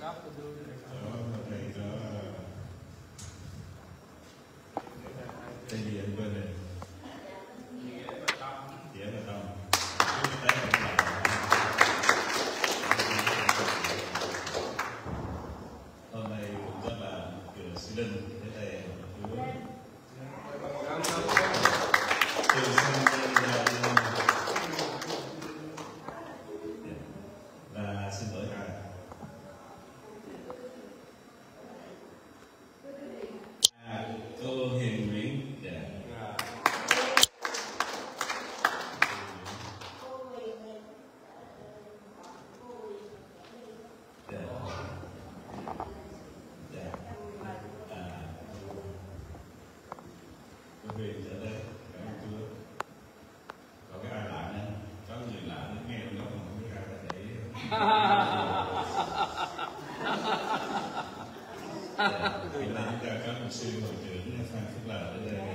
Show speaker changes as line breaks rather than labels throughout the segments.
Cái gì anh quên rồi? Dĩa là tâm. Hôm nay cũng có bà Sư Linh đến đây từ sân và xin lỗi cả. Cô Hiền Nguyễn. Huyền trở đây, cảm ơn Chúa. Còn cái ai lạ nữa, có người lạ nữa nghe nó không biết ai là để. Hiện nay chúng ta có một sư hội trưởng Phan Phúc Lộc ở đây.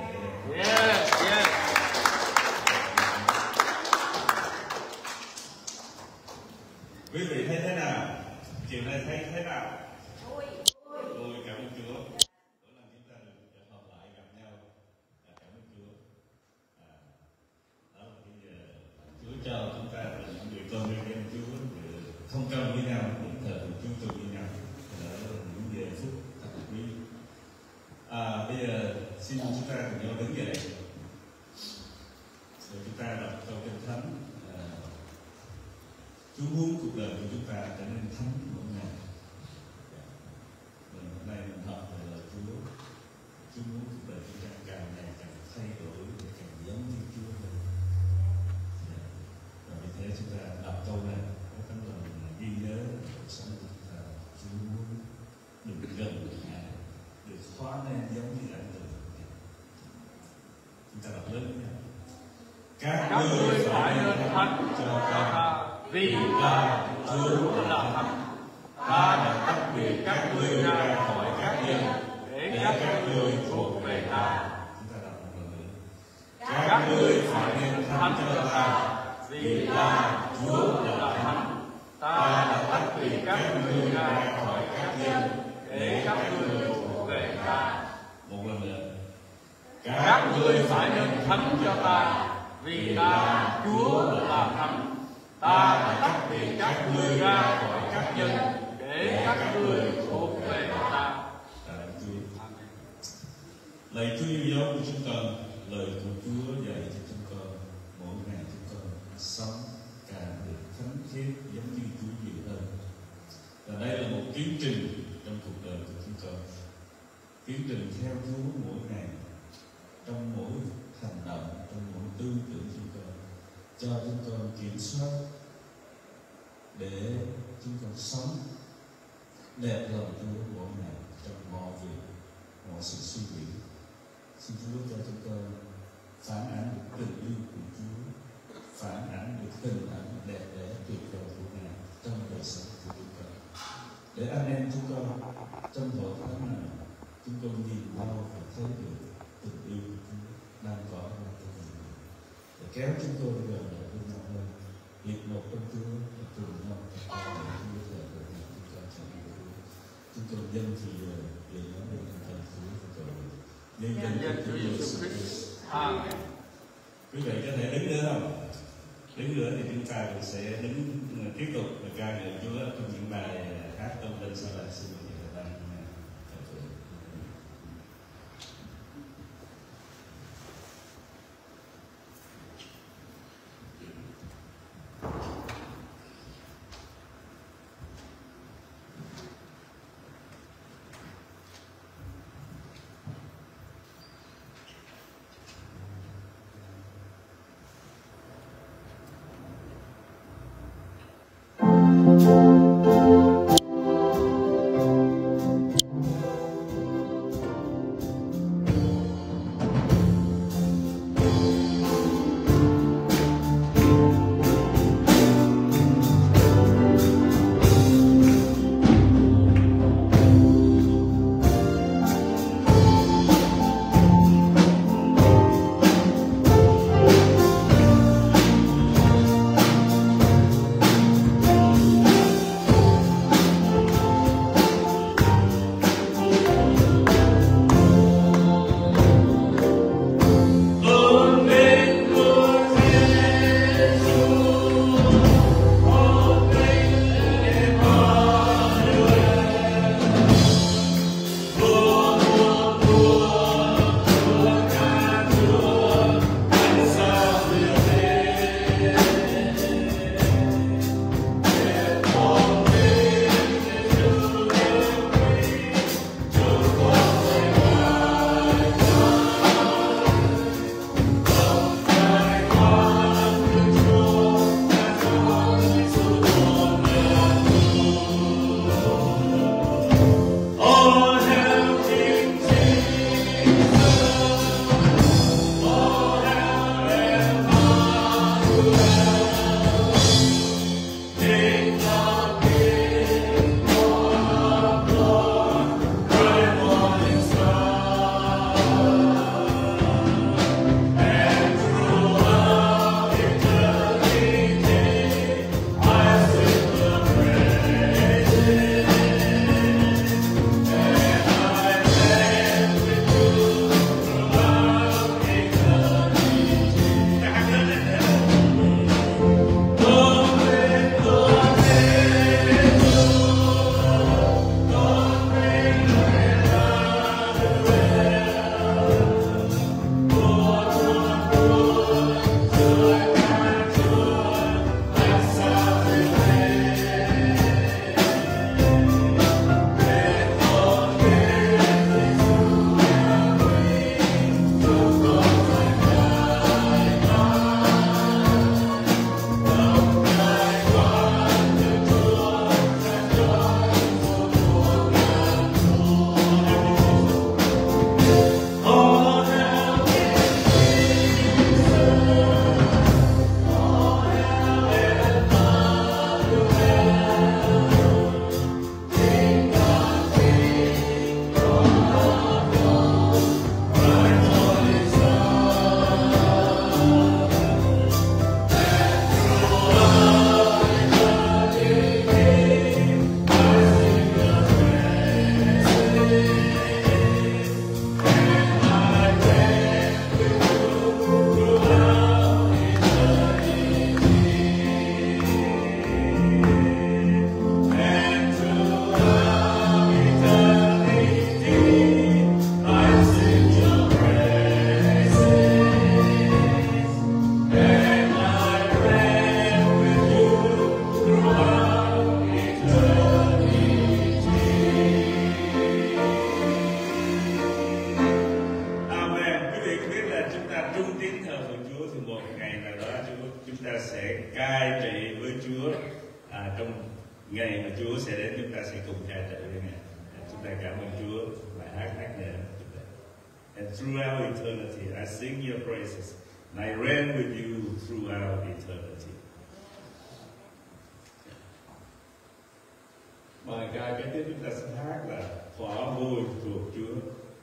Quý vị thấy thế nào? Chiều nay thấy thế nào? Ôi, cảm ơn Chúa. Mỗi lần chúng ta được họp lại gặp nhau, cảm ơn Chúa. Đó là bây giờ Chúa cho chúng ta là những người con em Chúa thông công với nhau, những thờ Chúa cùng với nhau. Đó là những giờ phút thật quý. Bây giờ xin chúng ta cùng nhau đứng dậy để chúng ta đọc câu Kinh Thánh. Chúa muốn cuộc đời của chúng ta trở nên thánh mỗi ngày. Hôm nay mình học về lời Chúa. Chúa muốn cuộc đời chúng ta càng ngày càng thay đổi để càng giống như Chúa hơn. Và vì thế chúng ta đọc câu này với tấm lòng ghi nhớ cuộc sống của chúng ta. Chúa muốn được gần được Ngài, được hóa nên giống như ảnh tượng. Chúng ta đọc lớn với nhau. Các ngươi phải nên thánh cho ta, vì ta Chúa là thánh. Ta đã tách biệt các ngươi ra khỏi các dân để các ngươi thuộc về ta. Chúng ta đọc một lần nữa. Các ngươi phải nên thánh cho ta, vì ta Chúa là thánh. Ta đã tách biệt các ngươi ra khỏi các dân để các ngươi thuộc về ta. Một lần nữa. Các ngươi phải nên thánh cho ta, vì ta Chúa là thánh. Ta đã tách biệt các ngươi ra khỏi các dân để các ngươi thuộc về ta. Lạy Chúa yêu dấu của chúng con, lời của Chúa dạy cho chúng con, mỗi ngày chúng con sống càng được thánh khiết giống như Chúa nhiều hơn. Và đây là một tiến trình trong cuộc đời của chúng con, tiến trình theo Chúa mỗi ngày, trong mỗi hành động, trong mỗi tư tưởng chúng con, cho chúng con kiểm soát để chúng con sống đẹp lòng Chúa mỗi ngày trong mọi việc, mọi sự suy nghĩ. Xin Chúa cho chúng con phản ánh được tình yêu của Chúa, phản ánh được hình ảnh đẹp đẽ tuyệt vời của Ngài trong đời sống của chúng con. Để anh em chúng con trong hội thánh này, chúng con nhìn nhau và thấy được tình yêu của Chúa đang tỏa ra trong mình, để kéo chúng tôi gần lại với nhau hơn, hiệp một trong Chúa và cùng nhau chúng tôi dân thì để nói về thành Chúa của tôi, nhân dân Chúa Giêsu Christ. Amen. Quý vị có thể đứng nữa không? Đứng nữa thì chúng ta cũng sẽ đứng tiếp tục ca ngợi Chúa trong những bài hát tâm linh sau này. Xin mời các bạn.
ngày mà Chúa sẽ đến, chúng ta sẽ cùng ca tụng với Ngài. Chúng ta cảm ơn Chúa bài hát nhẹ. And throughout eternity, I sing your praises, and I reign with you throughout eternity. Bài ca kế tiếp chúng ta sẽ hát là Thỏa vui thuộc Chúa.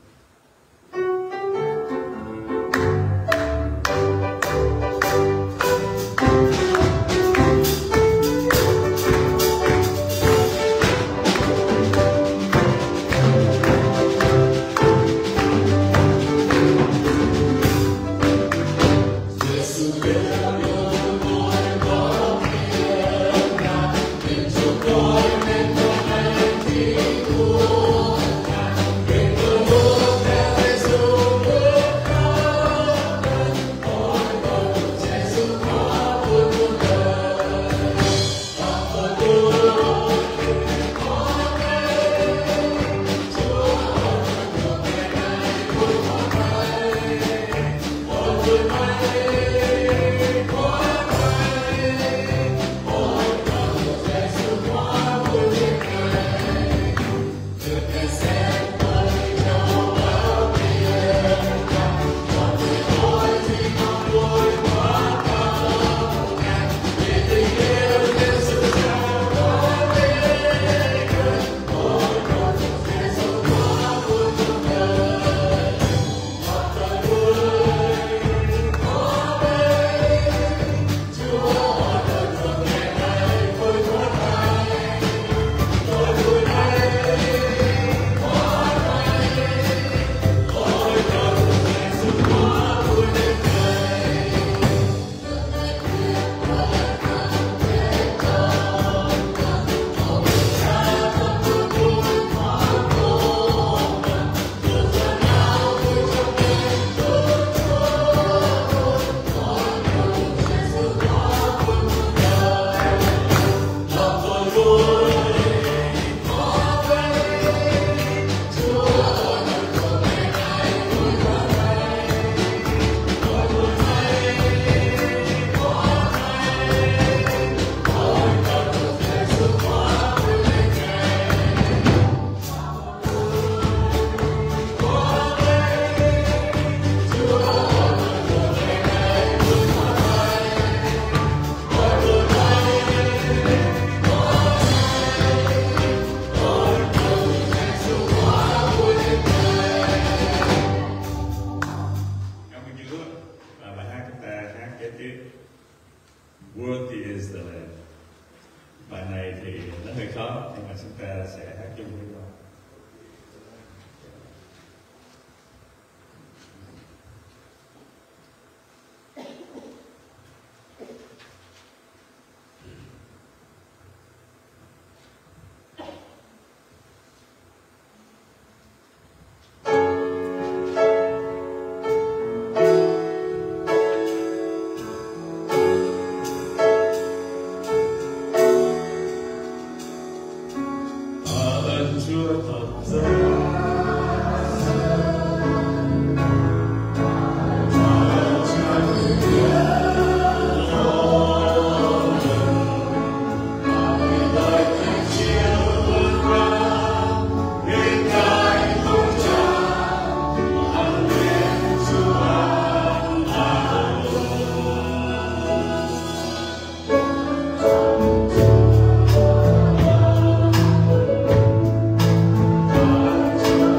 Worthy is the Lamb. Bài này thì nó hơi khó, nhưng mà chúng ta sẽ hát chung với nhau.
Chúa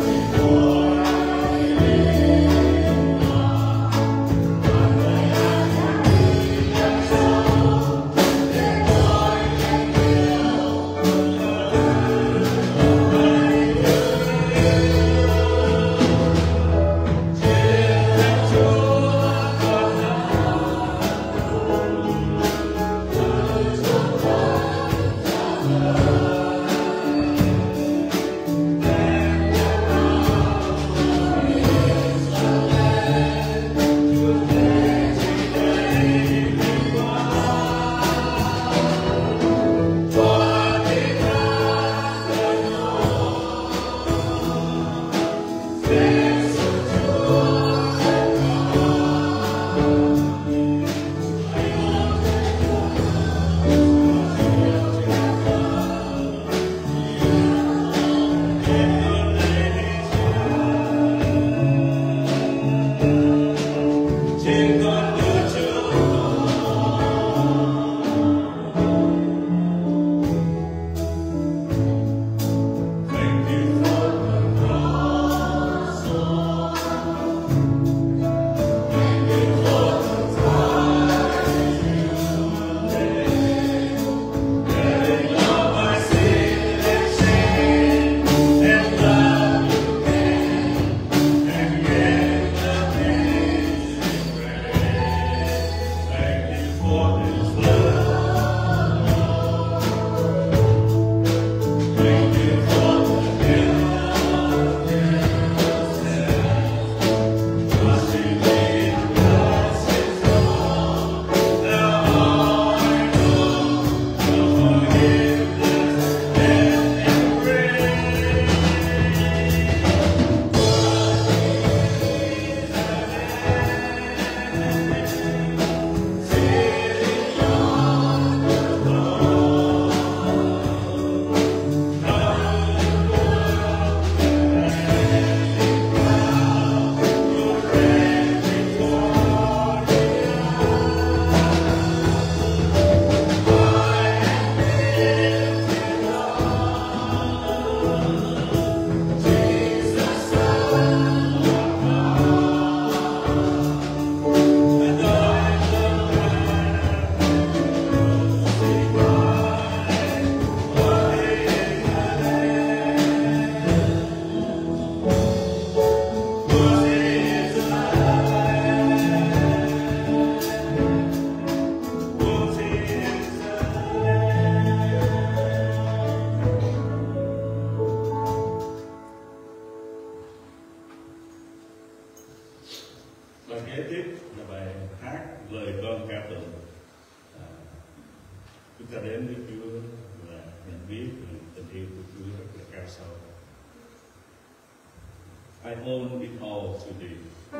I own it all today.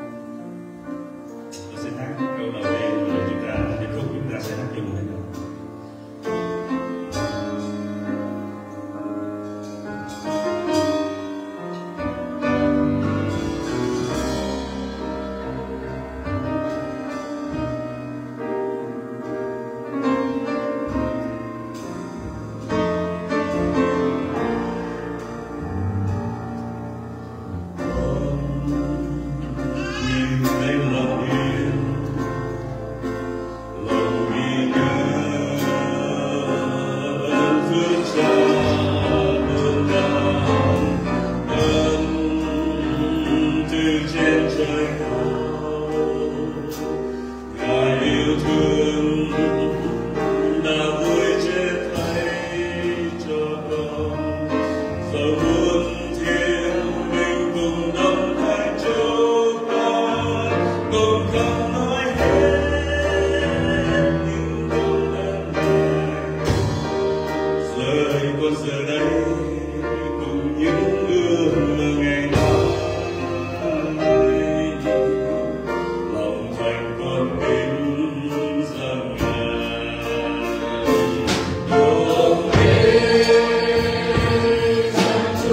Tôi sẽ hát câu đầu tiên rồi chúng ta kết thúc, chúng ta sẽ hát chung với nhau.
Hãy subscribe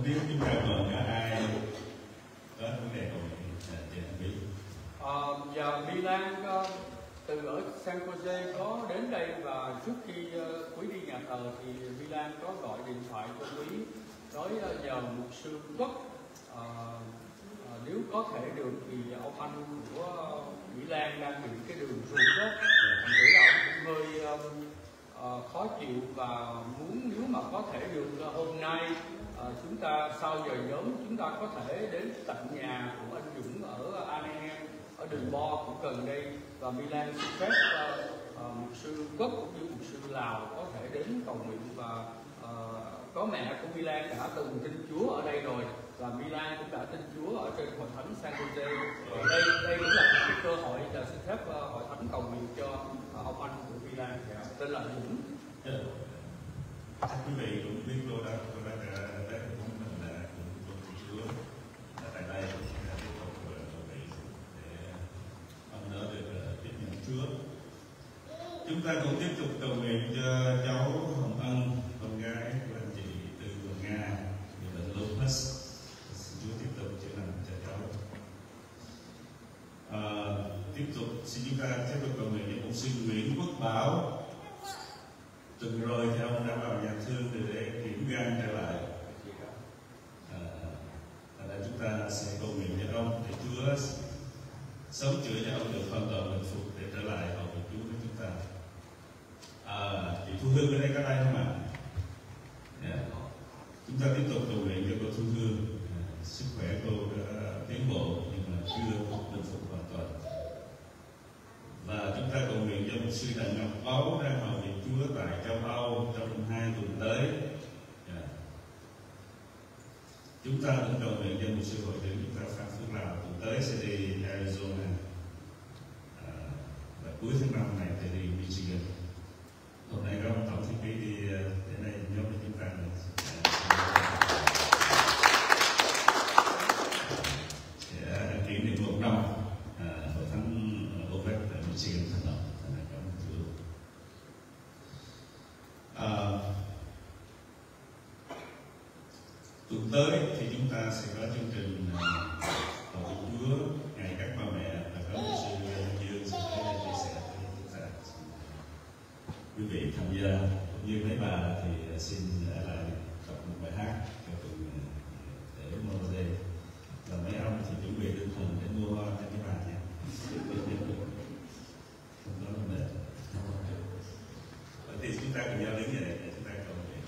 Không biết chúng ta còn cả ai có vấn đề cầu nguyện trên biết.
Và Milan từ ở San Jose có đến đây, và trước khi quý đi nhà thờ thì Milan có gọi điện thoại cho quý nói nhờ mục sư Quốc nếu có thể được thì ông anh của Mỹ Lan đang bị cái đường ruột đó, nghĩ là ông cũng hơi khó chịu và muốn nếu mà có thể được hôm nay chúng ta sau giờ nhóm chúng ta có thể đến tận nhà của anh Dũng ở Anaheim, ở đường Bo cũng gần đây, và Milan xin phép mục sư Quốc cũng như mục sư Lào có thể đến cầu nguyện. Và có mẹ của Milan đã từng tin Chúa ở đây rồi, và Milan cũng đã tin Chúa ở trên hội thánh San Jose. Đây cũng là một cái cơ hội là xin phép hội thánh cầu nguyện cho ông anh của Milan tên là Dũng.
Chắc quý vị cũng biết cô đã cũng mình là cũng Chúa tại đây cũng đã tiếp tục cầu nguyện để ông đỡ được tiếp nhận Chúa. Chúng ta cũng tiếp tục cầu nguyện cho cháu Hồng Ân, con gái của anh chị từ Nga, như là Lopez. Chúa tiếp tục chữa lành cho cháu. Tiếp tục xin chúng ta tiếp tục cầu nguyện cho mục sư Nguyễn Quốc Bảo. Tuần rồi thì ông đã vào nhà thương để kiểm gan trở lại. Chúng ta sẽ cầu nguyện cho ông để Chúa sống chữa cho ông được hoàn toàn bình phục để trở lại hầu việc Chúa với chúng ta. Chị Thu Hương ở đây có đây không ạ? Chúng ta tiếp tục cầu nguyện cho cô Thu Hương. Sức khỏe cô đã tiến bộ nhưng mà chưa bình phục hoàn toàn. Và chúng ta cầu nguyện cho một sư Đặng Ngọc Ấu đang hầu việc Chúa tại châu Âu trong 2 tuần tới. Chúng ta cũng cầu nguyện cho một sư hội trưởng chúng ta Phan Phước Lào tuần tới sẽ đi Arizona, và cuối tháng 5 này thì đi Michigan. Hôm nay có ông tổng thư ký đi đến đây nhóm của chúng ta sẽ kỷ niệm 1 năm hội thánh OPEC tại Michigan thành lập. Cảm ơn Chúa. Tuần tới thì chúng ta sẽ có chương trình hầu việc Chúa ngày các bà mẹ, và có một sư Dương sẽ chia sẻ với chúng ta. Quý vị tham gia cũng như mấy bà thì xin ở lại đọc một bài hát cho tuần để mua đây, và mấy ông thì chuẩn bị tinh thần để mua hoa cho mấy bà nhé. Không có vấn đề. Vậy thì chúng ta cùng nhau đứng dậy để chúng ta cầu nguyện.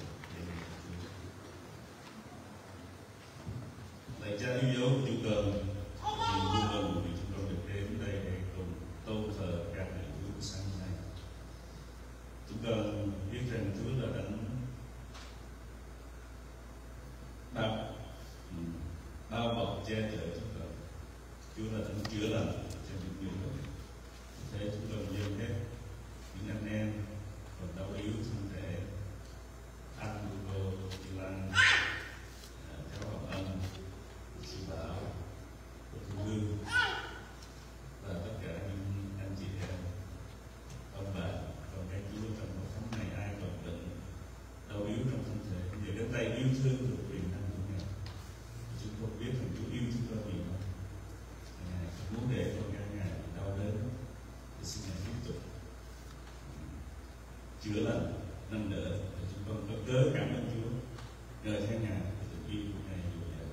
Lạy Cha yêu dấu của chúng con, niềm vui mừng vì chúng con được đến đây để cùng tôn thờ các vị Chúa sáng nay. Chúng con biết rằng Chúa là đấng bao bọc che chở chúng con. Chúa là đấng chữa lành cho những người bệnh. Thế chúng con dâng hết những anh em còn đau yếu thân thể, anh của cô Lan, cháu Hồng Ân, chị Bảo, cô Thu Hương, và tất cả những anh chị em, ông bà, con cái Chúa trong một tháng này ai còn bệnh, đau yếu trong thân thể, giờ đến tay yêu thương được quyền năng của Ngài. Chúng con biết rằng Chúa yêu chúng con nhiều lắm. Ngài muốn để con cái Ngài đau đớn, thì xin Ngài tiếp tục chữa lành, nâng đỡ để chúng con có cớ cảm ơn Chúa, ngợi khen Ngài về tình yêu của Ngài dồi dào.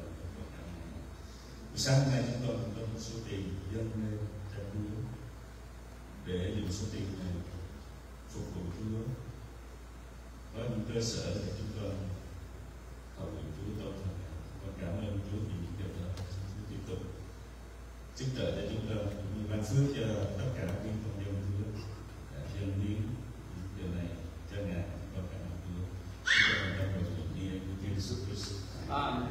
Sáng nay chúng tôi có một số tiền dâng lên cho Chúa để dùng số tiền này phục vụ Chúa. Có những cơ sở để chúng con cầu nguyện Chúa tôn thờ. Con cảm ơn Chúa vì những điều đó. Chúa tiếp tục giúp trợ cho chúng con cũng như ban phước cho tất cả những con dân Chúa đã dâng hiến điều này cho Ngài. Con cảm ơn Chúa. Chúng con đang cầu nguyện đi của Chúa Jesus Christ. Amen.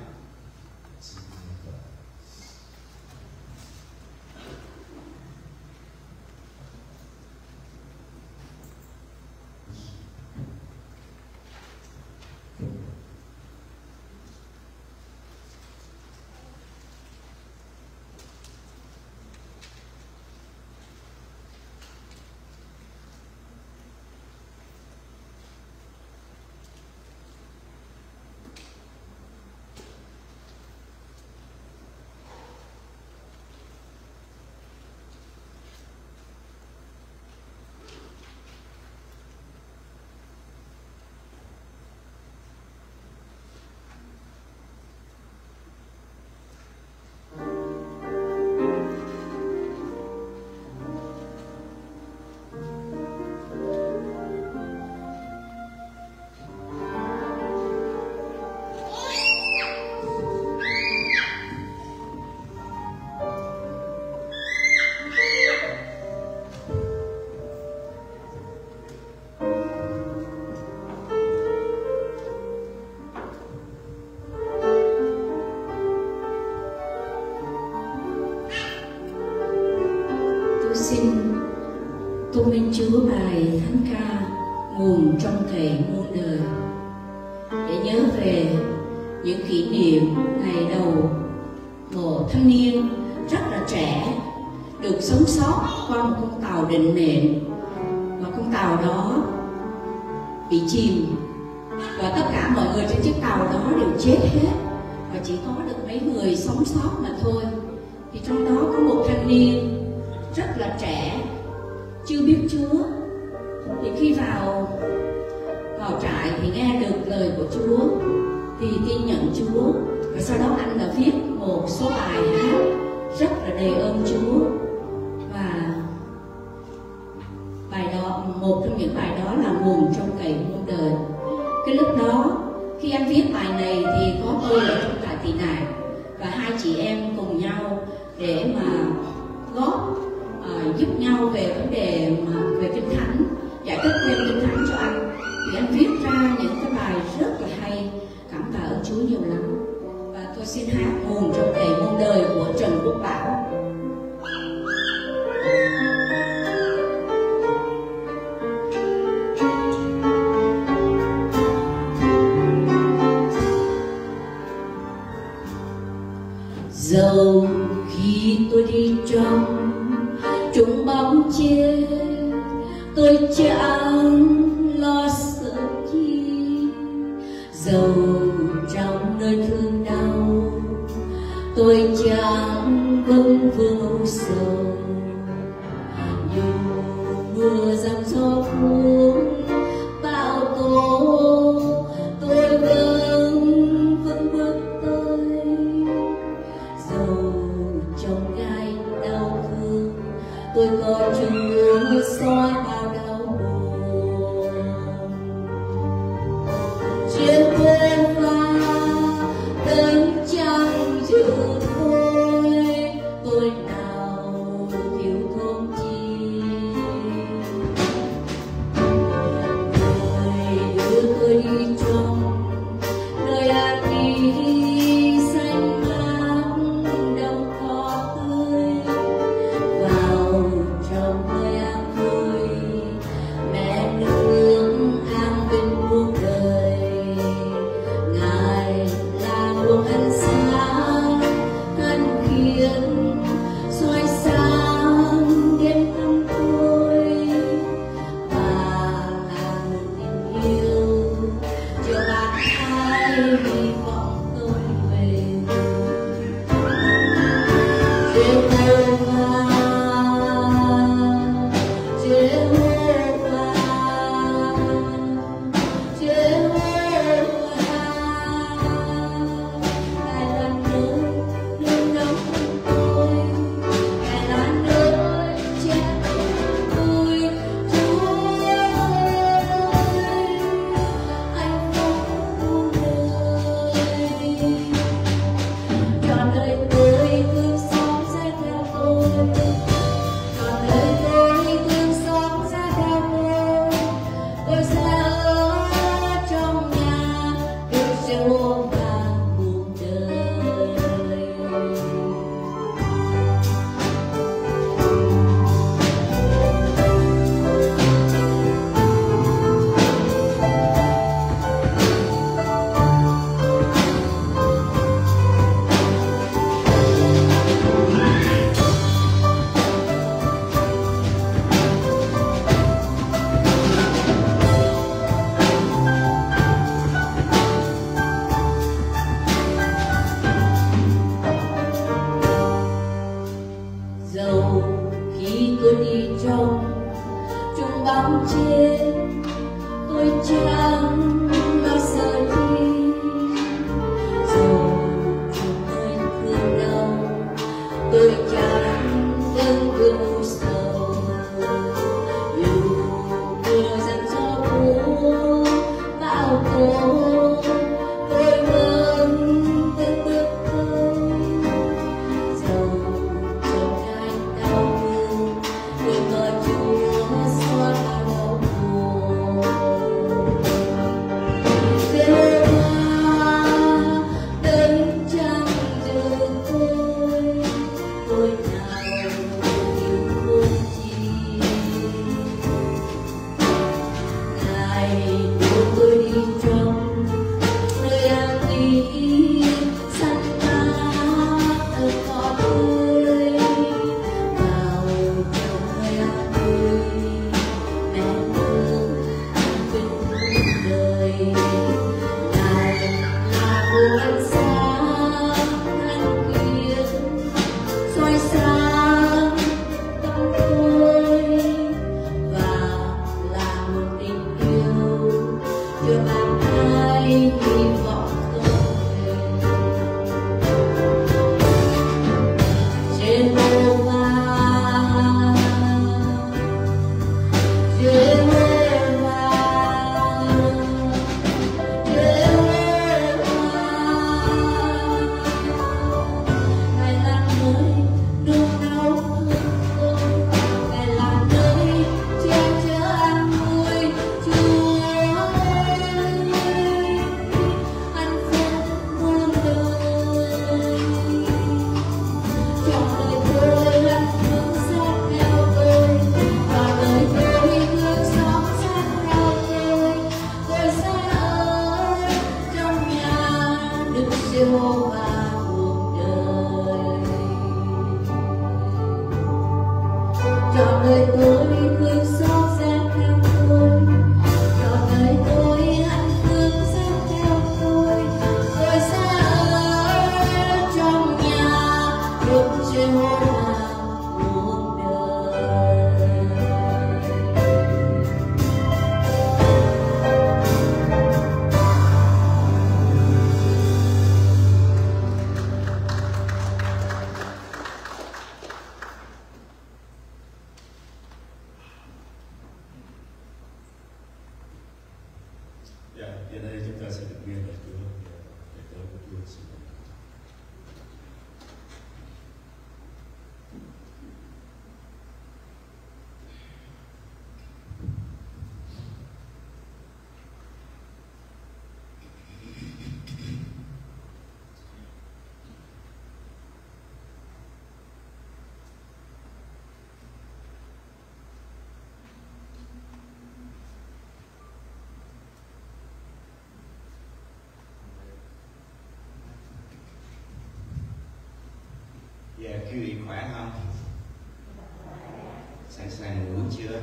tôn vinh Chúa bài thánh ca nguồn trong cậy muôn đời, để nhớ về những kỷ niệm ngày đầu một thanh niên rất là trẻ được sống sót qua một con tàu định nện, và con tàu đó bị chìm và tất cả mọi người trên chiếc tàu đó đều chết hết và chỉ có được mấy người sống sót mà thôi. Thì trong đó có một thanh niên rất là trẻ, chưa biết Chúa. Thì khi vào trại thì nghe được lời của Chúa thì tin nhận Chúa, và sau đó anh đã viết một số bài hát rất là đầy ơn Chúa. Và bài đó, một trong những bài đó là nguồn trong cậy muôn đời. Cái lúc đó khi anh viết bài này thì có tôi ở trong trại tị nạn, và hai chị em cùng nhau để mà góp giúp nhau về vấn đề về Kinh Thánh, giải thích thêm Kinh Thánh cho anh. Thì anh viết ra những cái bài rất là hay, cảm tạ ơn Chúa nhiều lắm. Và tôi xin hát nguồn trong cậy muôn đời của Trần Quốc Bảo. Dẫu khi tôi đi trong chúng bóng chết, tôi chẳng lo sợ chi. Dẫu trong nơi thương đau, tôi chẳng vâng vương âu sầu. Dù mưa giăng gió cuốn bão tố, tôi vẫn bước tới. Dẫu trong gai đau thương, tôi có Chúa soi bao đau buồn. Trên quê pha đấng chẳng chịu tôi nào thiếu thốn chi. Người đưa tôi đi trong nơi an nghỉ xanh mát đồng cỏ tươi, vào trong nơi an vui mẹ nước an bình muôn đời. Ngài là nguồn ánh sáng thân khiến soi sáng đêm tâm tôi, và là niềm yêu cho bạn ai hy vọng tôi về. Giê-hô-va muôn đời. Trọn đời tôi thương xót sẽ theo tôi, trọn đời tôi hạnh phúc sẽ theo tôi sẽ ở trong nhà Đức Giê-hô-va muôn đời.
Dạ, hiện nay chúng ta sẽ được nghe lời Chúa để tới của Chúa xin.
Dạ, quý vị khỏe không? Sẵn sàng ngủ chưa?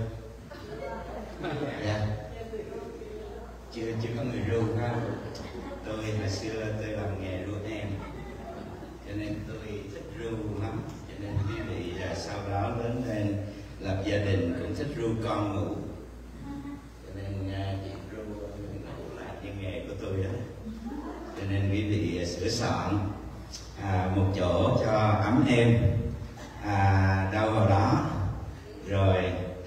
Dạ. Chưa có người ru không? Tôi hồi xưa tôi làm nghề ru em, cho nên tôi thích ru lắm. Cho nên quý vị sau đó lớn lên lập gia đình cũng thích ru con ngủ. Cho nên chuyện ru ngủ là cái nghề của tôi đó. Cho nên quý vị sửa soạn một chỗ cho ấm êm, đâu vào đó rồi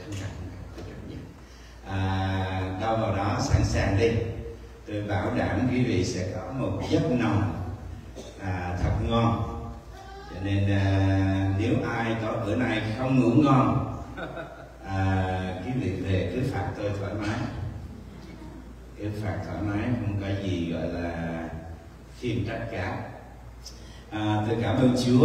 đâu vào đó sẵn sàng đi. Tôi bảo đảm quý vị sẽ có một giấc nồng thật ngon. Cho nên nếu ai có bữa nay không ngủ ngon, quý vị về cứ phạt tôi thoải mái, cứ phạt thoải mái, không có gì gọi là khiêm trách cả. Tôi cảm ơn Chúa.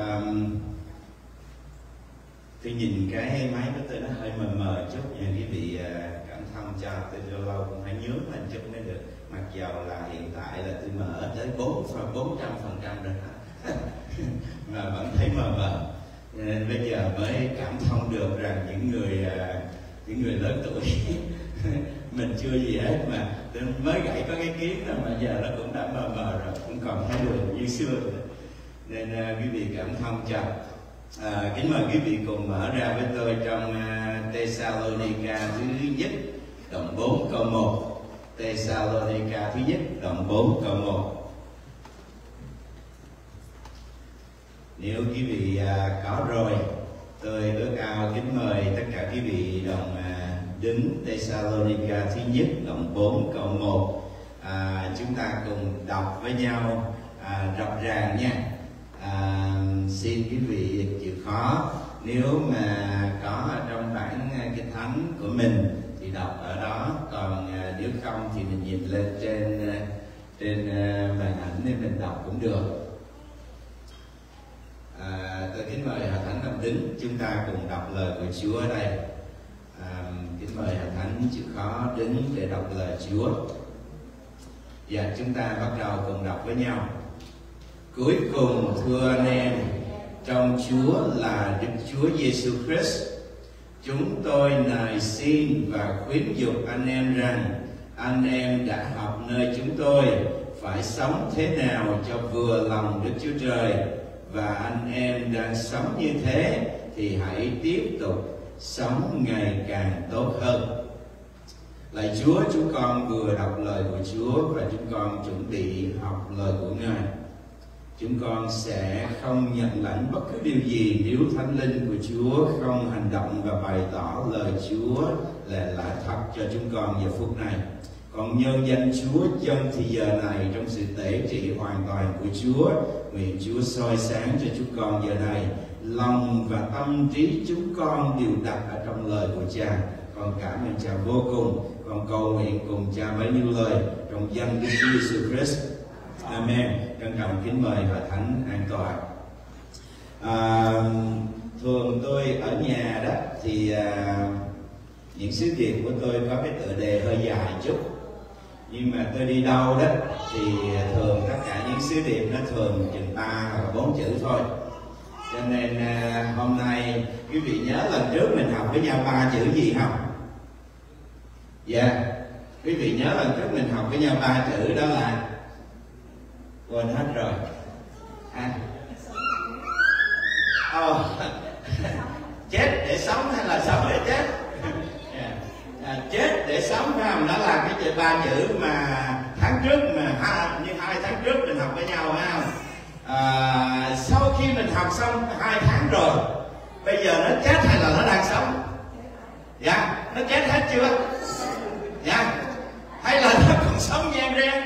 Tôi nhìn cái máy của tôi nó hơi mờ mờ chút, nhưng quý vị cảm thông cho tôi, lâu lâu cũng phải nhướng lên chút mới được. Mặc dầu là hiện tại là tôi mở tới 400% rồi mà vẫn thấy mờ mờ. Nên bây giờ mới cảm thông được rằng những người lớn tuổi mình chưa gì hết mà mới gãy có cái kiến rồi mà giờ nó cũng đã mờ mờ rồi, cũng còn thấy đường như xưa rồi. Nên quý vị cảm thông cho. Kính mời quý vị cùng mở ra với tôi trong Thessalonica thứ nhất đoạn 4 câu 1. Thessalonica thứ nhất đoạn 4 câu 1. Nếu quý vị có rồi, tôi ước ao kính mời tất cả quý vị đồng đứng Thessalonica thứ nhất đoạn 4 câu 1. Chúng ta cùng đọc với nhau rộng ràng nha. Xin quý vị chịu khó, nếu mà có ở trong bản kinh thánh của mình thì đọc ở đó, còn nếu không thì mình nhìn lên trên màn ảnh để mình đọc cũng được. Tôi kính mời Hội Thánh đồng đứng, chúng ta cùng đọc lời của Chúa ở đây. Kính mời Hội Thánh chịu khó đứng để đọc lời Chúa. Và chúng ta bắt đầu cùng đọc với nhau. Cuối cùng thưa anh em trong Chúa là Đức Chúa Giêsu Christ, chúng tôi nài xin và khuyến dục anh em rằng anh em đã học nơi chúng tôi phải sống thế nào cho vừa lòng Đức Chúa Trời, và anh em đang sống như thế thì hãy tiếp tục sống ngày càng tốt hơn. Lạy Chúa, chúng con vừa đọc lời của Chúa và chúng con chuẩn bị học lời của Ngài. Chúng con sẽ không nhận lãnh bất cứ điều gì nếu Thánh Linh của Chúa không hành động và bày tỏ lời Chúa là thật cho chúng con giờ phút này. Còn nhân danh Chúa trong thì giờ này, trong sự tể trị hoàn toàn của Chúa, nguyện Chúa soi sáng cho chúng con giờ này. Lòng và tâm trí chúng con đều đặt ở trong lời của Cha. Con cảm ơn Cha vô cùng. Con cầu nguyện cùng Cha bấy nhiêu lời trong danh Đức Chúa Giêsu Christ. Amen. Trân trọng kính mời Hội Thánh an tọa. Thường tôi ở nhà đó thì những sứ điệp của tôi có cái tựa đề hơi dài chút, nhưng mà tôi đi đâu đó thì thường tất cả những sứ điệp nó thường chừng 3 hoặc 4 chữ thôi. Cho nên hôm nay quý vị nhớ lần trước mình học với nhau 3 chữ gì không? Dạ, quý vị nhớ lần trước mình học với nhau 3 chữ đó là quên hết rồi. Chết để sống hay là sống để chết? Chết để sống phải không? Đó là cái 3 chữ mà tháng trước mà như 2 tháng trước mình học với nhau phải không? Sau khi mình học xong 2 tháng rồi, bây giờ nó chết hay là nó đang sống? Dạ, nó chết hết chưa? Dạ, hay là nó còn sống nhem đen?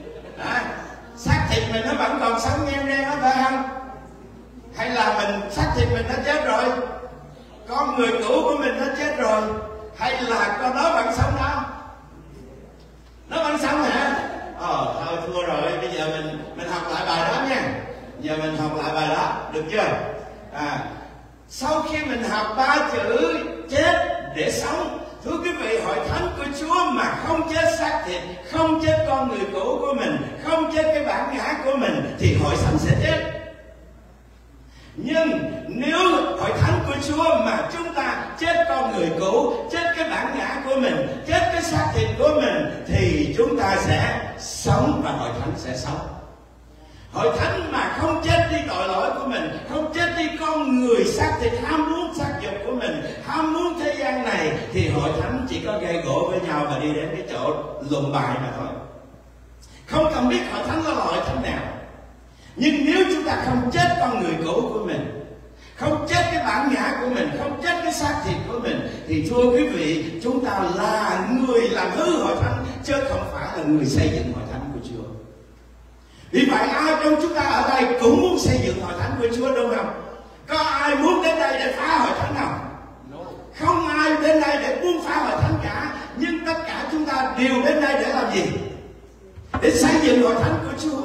Xác thịt mình nó vẫn còn sống nhem đen đó phải không? Hay là mình xác thịt mình nó chết rồi, con người cũ của mình nó chết rồi, hay là con nó vẫn sống đó? Nó vẫn sống hả? Thôi thua rồi, bây giờ mình học lại bài đó nha. Giờ mình học lại bài đó, được chưa? Sau khi mình học 3 chữ chết để sống, thưa quý vị, hội thánh của Chúa mà không chết xác thịt, không chết con người cũ của mình, không chết cái bản ngã của mình, thì hội thánh sẽ chết. Nhưng nếu hội thánh của Chúa mà chúng ta chết con người cũ, chết cái bản ngã của mình, chết cái xác thịt của mình, thì chúng ta sẽ sống và hội thánh sẽ sống. Hội thánh mà không chết đi tội lỗi của mình, không chết đi con người xác thịt ham muốn sắc dục của mình, ham muốn thế gian này, thì hội thánh chỉ có gây gỗ với nhau và đi đến cái chỗ luận bại mà thôi. Không cần biết hội thánh là loại thánh nào. Nhưng nếu chúng ta không chết con người cũ của mình, không chết cái bản ngã của mình, không chết cái xác thịt của mình, thì thưa quý vị, chúng ta là người làm hư hội thánh, chứ không phải là người xây dựng hội thánh của Chúa. Vì vậy ai trong chúng ta ở đây cũng muốn xây dựng hội thánh của Chúa, đúng không? Có ai muốn đến đây để phá hội thánh không? Không ai đến đây để muốn phá hội thánh cả. Nhưng tất cả chúng ta đều đến đây để làm gì? Để xây dựng hội thánh của Chúa.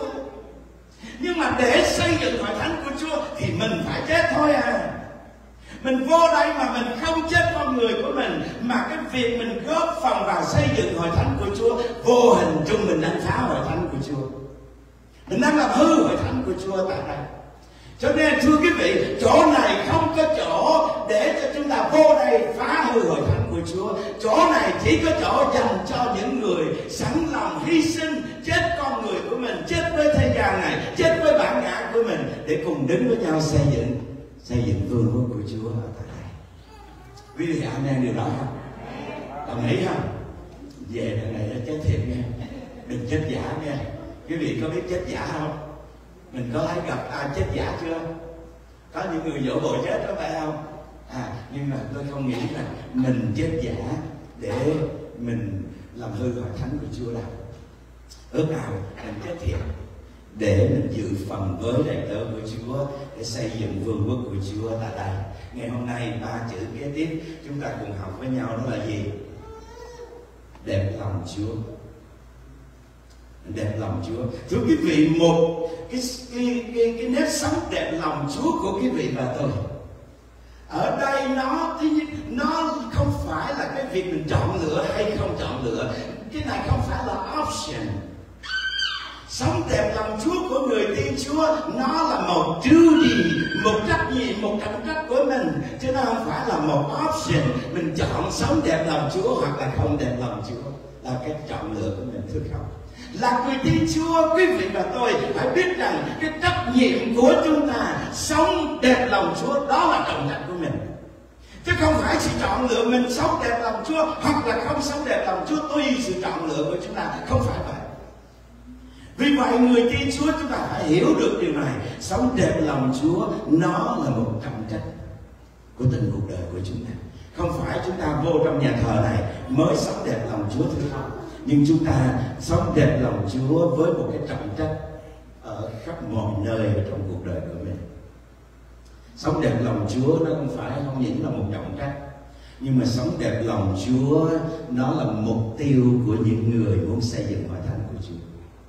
Nhưng mà để xây dựng hội thánh của Chúa thì mình phải chết thôi à. Mình vô đây mà mình không chết con người của mình, mà cái việc mình góp phần vào xây dựng hội thánh của Chúa, vô hình chung mình đang phá hội thánh của Chúa. Mình đang làm hư hội thánh của Chúa tại đây. Cho nên thưa quý vị, chỗ này không có chỗ để cho chúng ta vô đây phá hư hội thánh của Chúa. Chỗ này chỉ có chỗ dành cho những người sẵn lòng hy sinh, chết con người của mình, chết với thế gian này, chết với bản ngã của mình, để cùng đứng với nhau xây dựng vương quốc của Chúa ở tại đây. Quý vị amen điều đó không? Đồng ý không? Về đằng này chết thiệt nha, đừng chết giả nha. Quý vị có biết chết giả không? Mình có thấy gặp ai chết giả chưa? Có những người dỗ bội chết đó phải không? Nhưng mà tôi không nghĩ là mình chết giả để mình làm hư hội thánh của Chúa đâu. Ước ao mình chết thiệt để mình dự phần với đầy tớ của Chúa, để xây dựng vương quốc của Chúa tại đây. Ngày hôm nay 3 chữ kế tiếp chúng ta cùng học với nhau, đó là gì? Đẹp lòng Chúa. Đẹp lòng Chúa. Thưa quý vị, một cái nếp sống đẹp lòng Chúa của quý vị và tôi, ở đây nó không phải là cái việc mình chọn lựa hay không chọn lựa. Cái này không phải là option. Sống đẹp lòng Chúa của người tin Chúa, nó là một duty, một trách nhiệm, một trọng trách của mình, chứ nó không phải là một option. Mình chọn sống đẹp lòng Chúa hoặc là không đẹp lòng Chúa, là cái chọn lựa của mình, thưa không? Là người tin Chúa, quý vị và tôi phải biết rằng cái trách nhiệm của chúng ta sống đẹp lòng Chúa, đó là trọng trách của mình, chứ không phải sự chọn lựa mình sống đẹp lòng Chúa hoặc là không sống đẹp lòng Chúa tùy sự chọn lựa của chúng ta, không phải vậy. Vì vậy người tin Chúa chúng ta phải hiểu được điều này. Sống đẹp lòng Chúa nó là một trọng trách của từng cuộc đời của chúng ta. Không phải chúng ta vô trong nhà thờ này mới sống đẹp lòng Chúa thưa không? Nhưng chúng ta sống đẹp lòng Chúa với một cái trọng trách ở khắp mọi nơi ở trong cuộc đời của mình. Sống đẹp lòng Chúa nó không những là một trọng trách, nhưng mà sống đẹp lòng Chúa nó là mục tiêu của những người muốn xây dựng hội thánh của Chúa.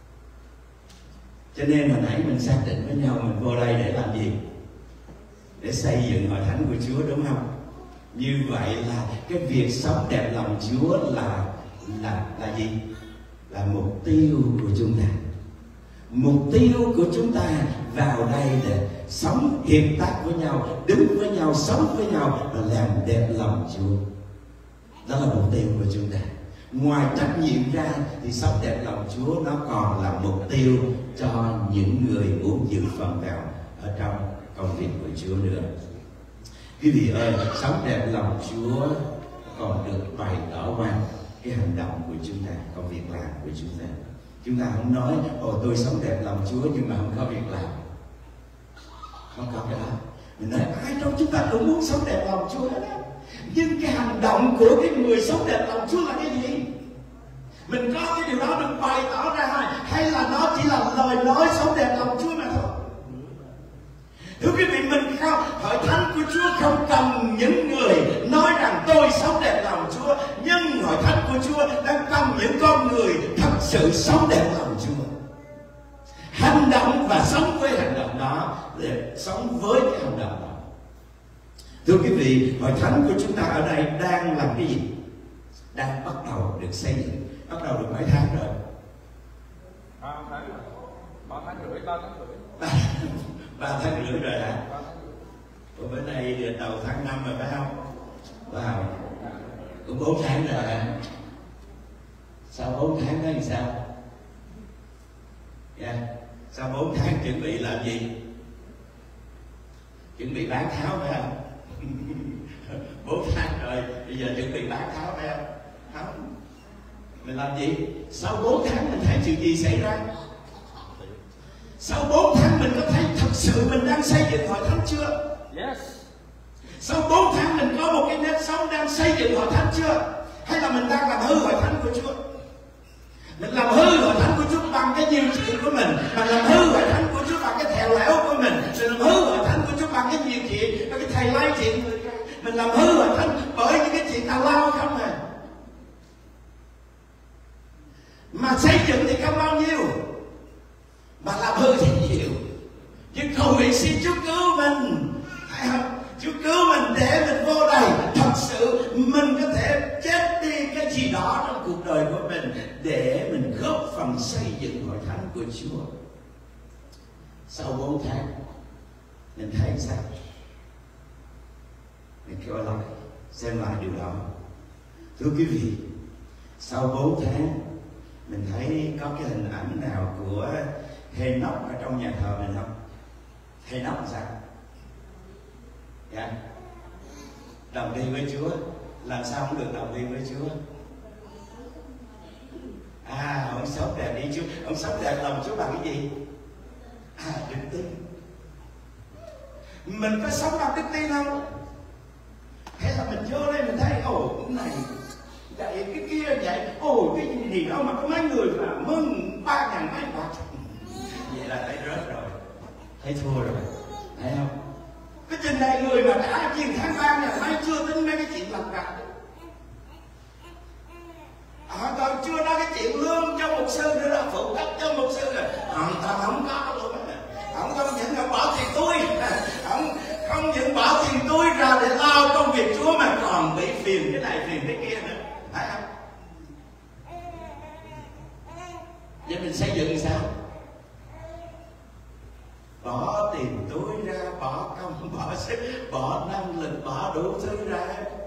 Cho nên hồi nãy mình xác định với nhau mình vô đây để làm gì? Để xây dựng hội thánh của Chúa, đúng không? Như vậy là cái việc sống đẹp lòng Chúa là gì? Là mục tiêu của chúng ta. Mục tiêu của chúng ta vào đây để sống hiệp tác với nhau, đứng với nhau, sống với nhau và làm đẹp lòng Chúa. Đó là mục tiêu của chúng ta. Ngoài trách nhiệm ra thì sống đẹp lòng Chúa nó còn là mục tiêu cho những người muốn dự phần vào ở trong công việc của Chúa nữa. Quý vị ơi, sống đẹp lòng Chúa còn được bày tỏ qua cái hành động của chúng ta, công việc làm của chúng ta. Chúng ta không nói tôi sống đẹp lòng Chúa nhưng mà không có việc làm, không có cái đó. Mình nói ai trong chúng ta cũng muốn sống đẹp lòng Chúa đó, nhưng cái hành động của cái người sống đẹp lòng Chúa là cái gì? Mình có cái điều đó được bày tỏ ra hay là nó chỉ là lời nói sống đẹp lòng Chúa mà thôi? Thưa quý vị, mình không, hội thánh của Chúa không cần những người nói rằng tôi sống đẹp lòng Chúa, nhưng hội thánh của Chúa đang cần những con người thật sự sống đẹp lòng Chúa, hành động và sống với hành động đó, để sống với cái hành động đó. Thưa quý vị, hội thánh của chúng ta ở đây đang làm cái gì? Đang bắt đầu được xây dựng, bắt đầu được mấy tháng rồi?
3 tháng rồi, 3 tháng rưỡi.
3 tháng rưỡi rồi hả? Ở bữa nay đầu tháng 5 rồi phải không? Wow, cũng 4 tháng rồi hả? Sau 4 tháng đó thì sao? Yeah. Sau 4 tháng chuẩn bị làm gì? Chuẩn bị bán tháo phải không? 4 tháng rồi, bây giờ chuẩn bị bán tháo phải không? Không. Mình làm gì? Sau 4 tháng mình thấy chuyện gì xảy ra? Sau 4 tháng mình có thấy thật sự mình đang xây dựng hội thánh chưa?
Yes.
Sau 4 tháng mình có một cái nếp sống đang xây dựng hội thánh chưa? Hay là mình đang làm hư hội thánh của Chúa? Mình làm hư hội thánh của Chúa bằng cái nhiều chuyện của mình, mình làm hư hội thánh của Chúa bằng cái thèo lẽo của mình làm hư hội thánh của Chúa bằng cái nhiều chuyện, bằng cái thầy lai chuyện. Mình làm hư hội thánh bởi những cái chuyện tào lao không à. Mà xây dựng thì không bao nhiêu, mà làm hư thì nhiều. Nhưng cầu nguyện xin Chúa cứu mình, phải không? Chúa cứu mình để mình vô đây thật sự mình có thể chết đi cái gì đó trong cuộc đời của mình để mình góp phần xây dựng hội thánh của Chúa. Sau 4 tháng mình thấy sao? Mình kêu lại xem lại điều đó. Thưa quý vị, sau 4 tháng mình thấy có cái hình ảnh nào của Hê-nóc ở trong nhà thờ mình không? Hê-nóc làm sao? Dạ. Đồng đi với Chúa. Làm sao không được đồng đi với Chúa? Ông sống đẹp đi Chúa. Ông sống đẹp lòng Chúa bằng cái gì? Đức tin. Mình có sống bằng đức tin không? Hay là mình vô đây mình thấy cái này vậy, cái kia vậy, cái gì đó mà có mấy người mà mừng 3.000 mấy bạc, vậy là thấy rớt rồi, thấy thua rồi, thấy không? Cái trình này người mà đã chiến thắng 3.000 mấy chưa tính mấy cái chuyện lặt vặt. Còn chưa nói cái chuyện lương cho mục sư nữa đó, phụ cấp cho mục sư rồi, không có luôn á. Ông không những ông bỏ tiền túi, ông không những bỏ tiền túi ra để lo công việc Chúa mà còn bị phiền cái này phiền cái kia nữa, phải không? Vậy mình xây dựng sao? Bỏ tiền túi ra, bỏ công, bỏ sức, bỏ năng lực, bỏ đủ thứ ra,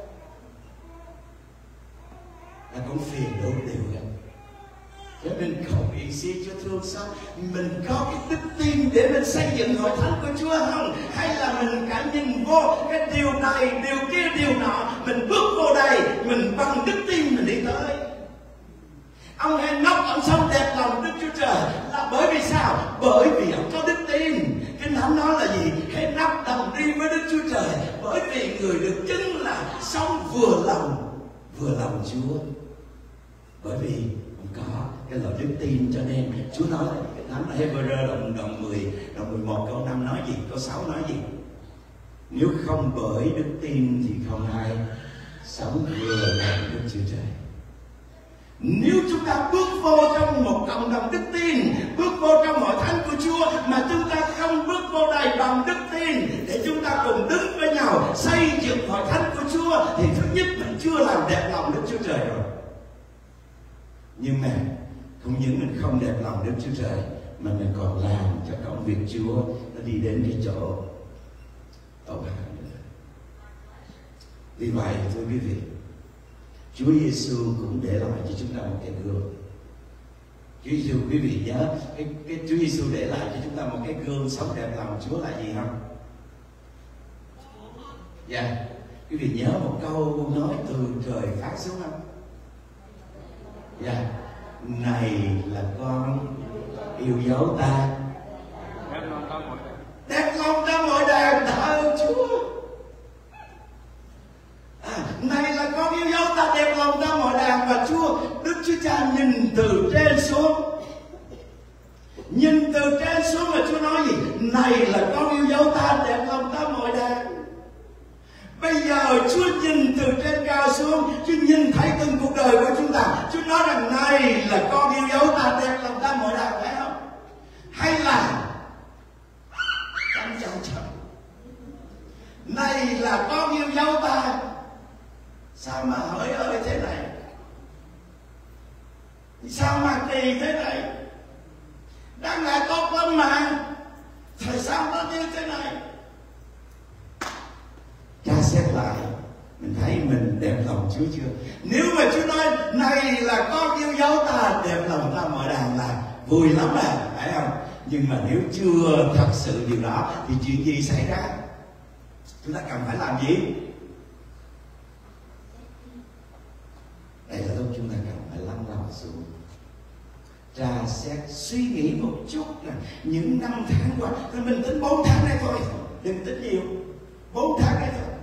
là cũng phiền đủ điều rồi. Cho nên cầu nguyện xin Chúa thương xót. Mình có cái đức tin để mình xây dựng hội thánh của Chúa không? Hay là mình cả nhìn vô cái điều này, điều kia, điều nọ, mình bước vô đây, mình bằng đức tin mình đi tới. Ông Hê-nóc, ông sống đẹp lòng Đức Chúa Trời là bởi vì sao? Bởi vì ông có đức tin. Kinh Thánh nói là gì? Hê-nóc đồng đi với Đức Chúa Trời bởi vì người được chứng là sống vừa lòng Chúa. Bởi vì có cái lời đức tin, cho nên Chúa nói là Kinh Thánh là Hebrew đoạn 10, đoạn 11 câu 5 nói gì? Câu 6 nói gì? Nếu không bởi đức tin thì không ai sống vừa lòng Đức Chúa Trời. Nếu chúng ta bước vô trong một cộng đồng đức tin, bước vô trong hội thánh của Chúa mà chúng ta không bước vô đây bằng đức tin để chúng ta cùng đứng với nhau xây dựng hội thánh của Chúa, thì thứ nhất mình chưa làm đẹp lòng Đức Chúa Trời rồi. Nhưng mà không những mình không đẹp lòng Đức Chúa Trời mà mình còn làm cho công việc Chúa nó đi đến cái chỗ tốt hơn nữa. Vì vậy thưa quý vị, Chúa Giêsu cũng để lại cho chúng ta một cái gương. Chúa Giêsu, quý vị nhớ cái Chúa Giêsu để lại cho chúng ta một cái gương sống đẹp lòng Chúa là gì không? Dạ, quý vị nhớ một câu nói từ trời phát xuống không? Dạ, này là con yêu dấu ta, đẹp lòng ta mọi đàn thờ Chúa. Này là con yêu dấu ta, đẹp lòng ta mọi đàn. Và Đức Chúa Cha nhìn từ trên xuống, nhìn từ trên xuống mà Chúa nói gì? Này là con yêu dấu ta, đẹp lòng ta mọi đàn. Bây giờ Chúa nhìn từ trên cao xuống, Chúa nhìn thấy từng cuộc đời của chúng ta. Chúa nói rằng này là con yêu dấu ta, đẹp lòng ta mọi đàn, phải không? Hay là chăm này là con yêu dấu ta, sao mà hỡi ơi thế này, sao mà kỳ thế này, đang là tốt lắm mà, tại sao nó như thế này? Tra xét lại, mình thấy mình đẹp lòng Chúa chưa? Nếu mà Chúa nói này là con yêu dấu ta, đẹp lòng ta mọi đàn là vui lắm à, phải không? Nhưng mà nếu chưa thật sự điều đó thì chuyện gì xảy ra? Chúng ta cần phải làm gì? Đây là lúc chúng ta cần phải lắng lòng xuống, tra xét, suy nghĩ một chút là những năm tháng qua, thì mình tính 4 tháng này thôi, đừng tính nhiều, 4 tháng này thôi.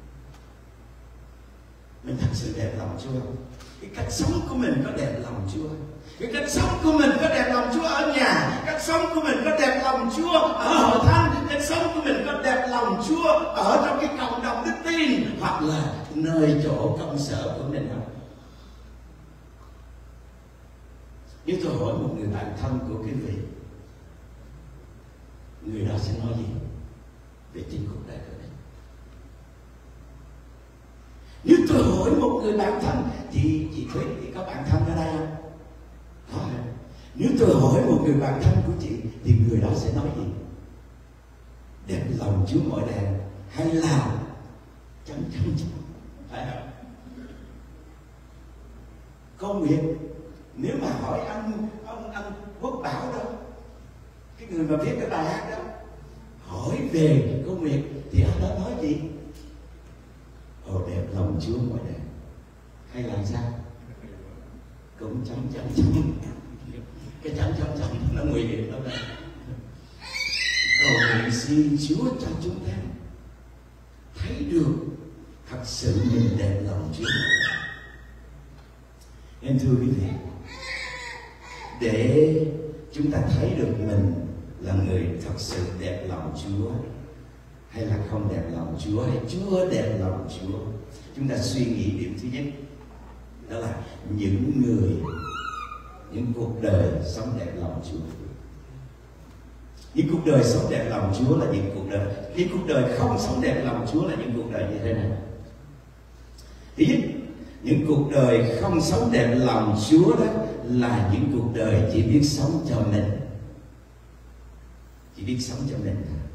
Mình thật sự đẹp lòng Chúa không? Cái cách sống của mình có đẹp lòng Chúa? Cái cách sống của mình có đẹp lòng Chúa ở nhà? Cách sống của mình có đẹp lòng Chúa ở hội thánh? Cách sống của mình có đẹp lòng Chúa ở trong cái cộng đồng đức tin hoặc là nơi chỗ công sở của mình không? Nếu tôi hỏi một người bạn thân của quý vị, người đó sẽ nói gì về chính cuộc đời của mình? Nếu tôi hỏi một người bạn thân thì chị Thúy thì có bạn thân ở đây không? Có. Nếu tôi hỏi một người bạn thân của chị thì người đó sẽ nói gì? Đẹp lòng Chúa mọi đàn hay là chấm phải không? Có Nguyệt, nếu mà hỏi anh Quốc Bảo đó, cái người mà viết cái bài hát đó, hỏi về Cô Nguyệt thì anh đó nói gì? Ồ, đẹp lòng Chúa mọi đàn hay là sao? Cũng chấm cái chấm nó nguy hiểm lắm đấy. Cầu nguyện xin Chúa cho chúng ta thấy được thật sự mình đẹp lòng Chúa. Em thưa quý vị, để chúng ta thấy được mình là người thật sự đẹp lòng Chúa hay là không đẹp lòng Chúa, hay Chúa đẹp lòng Chúa, chúng ta suy nghĩ điểm thứ nhất, đó là những cuộc đời sống đẹp lòng Chúa. Những cuộc đời sống đẹp lòng Chúa là những cuộc đời không sống đẹp lòng Chúa là những cuộc đời như thế này. Thứ nhất, những cuộc đời không sống đẹp lòng Chúa đó là những cuộc đời chỉ biết sống cho mình, chỉ biết sống cho mình thôi.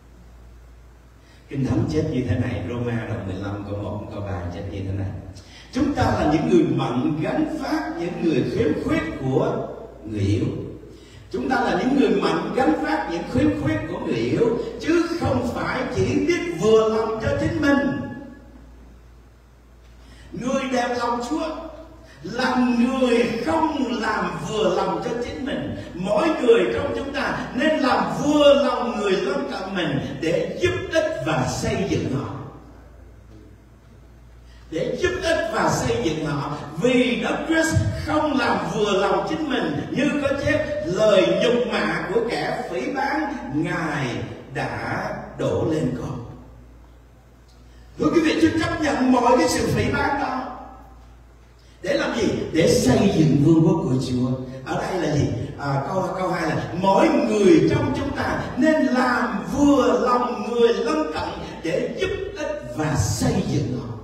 Kinh Thánh chết như thế này, Roma đoạn 15 câu 1 câu 3 chết như thế này: chúng ta là những người mạnh gánh vác những người khiếm khuyết của người yếu. Chúng ta là những người mạnh gánh vác những khiếm khuyết của người yếu, chứ không phải chỉ biết vừa lòng cho chính mình. Người đẹp lòng Chúa là người không làm vừa lòng cho chính mình. Mỗi người trong chúng ta nên làm vừa lòng người lân cận mình để giúp ích và xây dựng họ. Để giúp ích và xây dựng họ. Vì Đấng Christ không làm vừa lòng chính mình, như có chép: lời nhục mạ của kẻ phỉ báng Ngài đã đổ lên con. Thưa quý vị, chúng chấp nhận mọi cái sự phỉ báng đó để làm gì? Để xây dựng vương quốc của Chúa. Ở đây là gì? Câu 2 là mỗi người trong chúng ta nên làm vừa lòng người lân cận để giúp ích và xây dựng họ.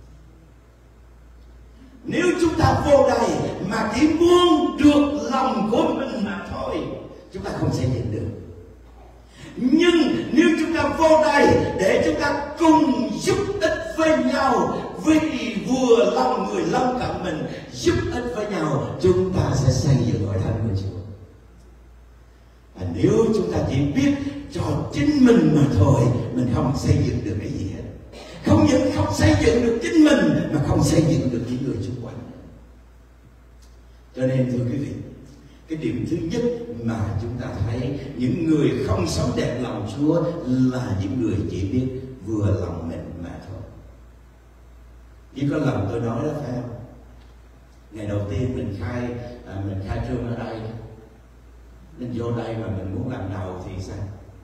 Nếu chúng ta vô đây mà chỉ muốn được lòng của mình mà thôi, chúng ta không xây dựng được. Nhưng nếu chúng ta vô đây để chúng ta cùng giúp ích với nhau, vì vừa lòng người lân cận mình, giúp ích với nhau, chúng ta sẽ xây dựng hội thánh của Chúa. Và nếu chúng ta chỉ biết cho chính mình mà thôi, mình không xây dựng được cái gì hết. Không những không xây dựng được chính mình mà không xây dựng được những người xung quanh. Cho nên thưa quý vị, cái điểm thứ nhất mà chúng ta thấy những người không sống đẹp lòng Chúa là những người chỉ biết vừa lòng mình mà thôi. Chỉ có lần tôi nói đó, phải không? Ngày đầu tiên mình khai trương ở đây, mình vô đây mà mình muốn làm đầu thì sao?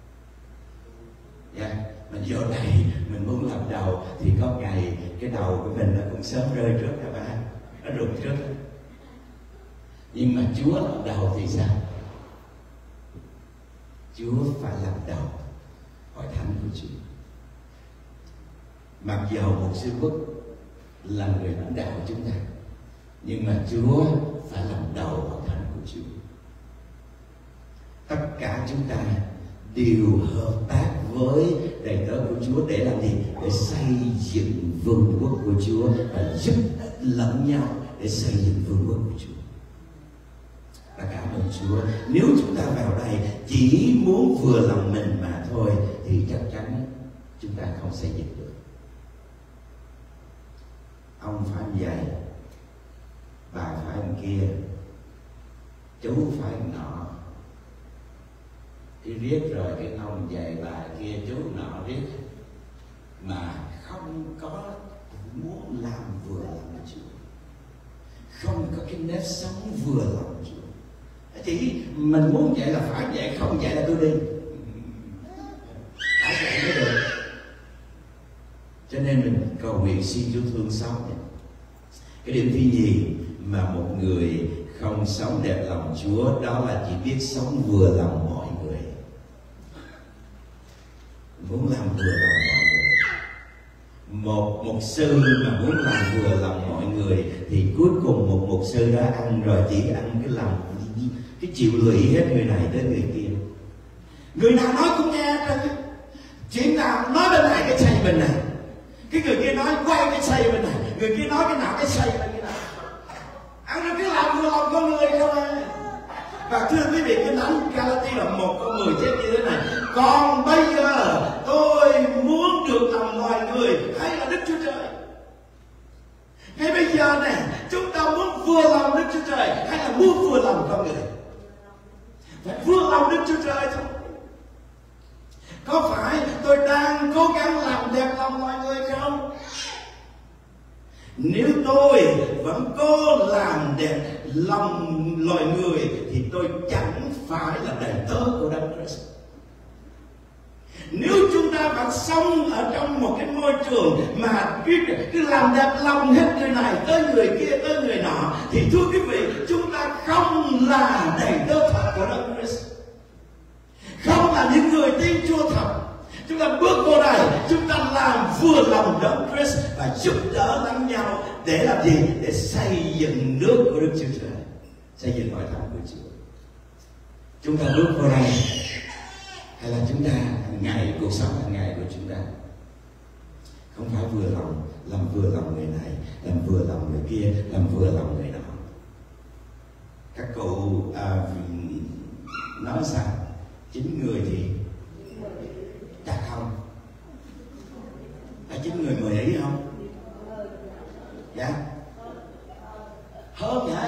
Yeah. Mình vô đây mình muốn làm đầu thì có ngày cái đầu của mình nó cũng sớm rơi trước các bạn, nó rụng trước. Nhưng mà Chúa làm đầu thì sao? Chúa phải làm đầu hội thánh của Chúa. Mặc dầu một sư Quốc là người lãnh đạo của chúng ta, nhưng mà Chúa phải làm đầu hội thánh của Chúa. Tất cả chúng ta đều hợp tác với đầy tớ của Chúa để làm gì? Để xây dựng vương quốc của Chúa và giúp ích lẫn nhau để xây dựng vương quốc của Chúa. Và cảm ơn Chúa, nếu chúng ta vào đây chỉ muốn vừa lòng mình mà thôi thì chắc chắn chúng ta không xây dựng được. Ông phải vậy, bà phải ông kia, chú phải nọ, cái riết rồi cái ông vậy bà kia chú nọ riết mà không có muốn làm vừa lòng Chúa, không có cái nếp sống vừa lòng Chúa. Chỉ mình muốn vậy là phải vậy, không vậy là tôi đi, phải vậy mới được. Cho nên mình cầu nguyện xin Chúa thương xót. Cái điểm thứ nhì mà một người không sống đẹp lòng Chúa đó là chỉ biết sống vừa lòng mọi người, muốn làm vừa lòng mọi người. Một mục sư mà muốn làm vừa lòng mọi người thì cuối cùng một mục sư đó ăn rồi chỉ ăn cái lòng, cái chịu lụy hết người này tới người kia. Người nào nói cũng nghe hết. Chuyện nào nói bên này cái xây bên này, cái người kia nói quay cái xây bên này, người kia nói cái nào cái xây bên cái nào. Ăn rồi cứ làm vừa lòng con người không à. Và thưa quý vị, cái Thánh Galatia là 1:10 chép như thế này: còn bây giờ tôi muốn được lòng loài người hay là Đức Chúa Trời? Ngay bây giờ này, chúng ta muốn vừa lòng Đức Chúa Trời hay là muốn vừa lòng con người? Phải vừa lòng Đức Chúa Trời thôi. Có phải tôi đang cố gắng làm đẹp lòng mọi người không? Nếu tôi vẫn cố làm đẹp lòng loài người thì tôi chẳng phải là đầy tớ của Đấng Christ. Nếu chúng ta vẫn sống ở trong một cái môi trường mà cứ làm đẹp lòng hết người này tới người kia tới người nọ thì thưa quý vị, chúng ta không là đầy tớ thật của Đấng Christ, không là những người tin Chúa thật. Chúng ta bước vô đây, chúng ta làm vừa lòng Đấng Christ và giúp đỡ lẫn nhau để làm gì? Để xây dựng nước của Đức Chúa Trời, xây dựng hội thánh của Chúa. Chúng ta bước vô đây hay là chúng ta hàng ngày, cuộc sống hàng ngày của chúng ta không phải vừa lòng, làm vừa lòng người này, làm vừa lòng người kia, làm vừa lòng người nọ. Các cụ nói sao? 9 người thì chắc không? Phải 9 người 10 ý không? Dạ. Hơn vậy?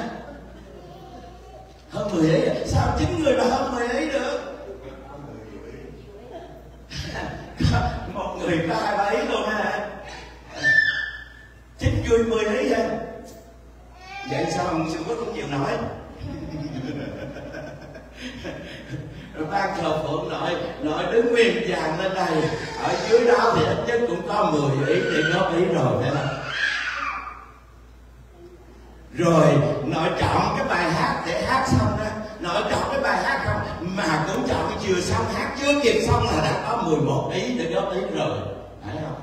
Hơn 10 ý? Sao 9 người mà hơn 10 ý được? Một người có 2-3 ý luôn ha. 9 người 10 ý vậy? Vậy sao ông sư Quốc không chịu nói? Rồi ban thờ phượng nội đứng nguyên dàn lên đây, ở dưới đó thì ít nhất cũng có 10 ý thì góp ý rồi, phải không? Rồi nội chọn cái bài hát để hát xong đó, nội chọn cái bài hát không mà cũng chọn cái chiều xong hát chưa kịp xong là đã có 11 ý để góp ý rồi, phải không?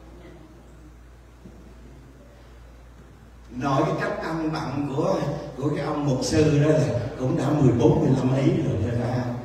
Nội cái cách ăn bặn của cái ông mục sư đó là cũng đã 14-15 ý rồi, phải không?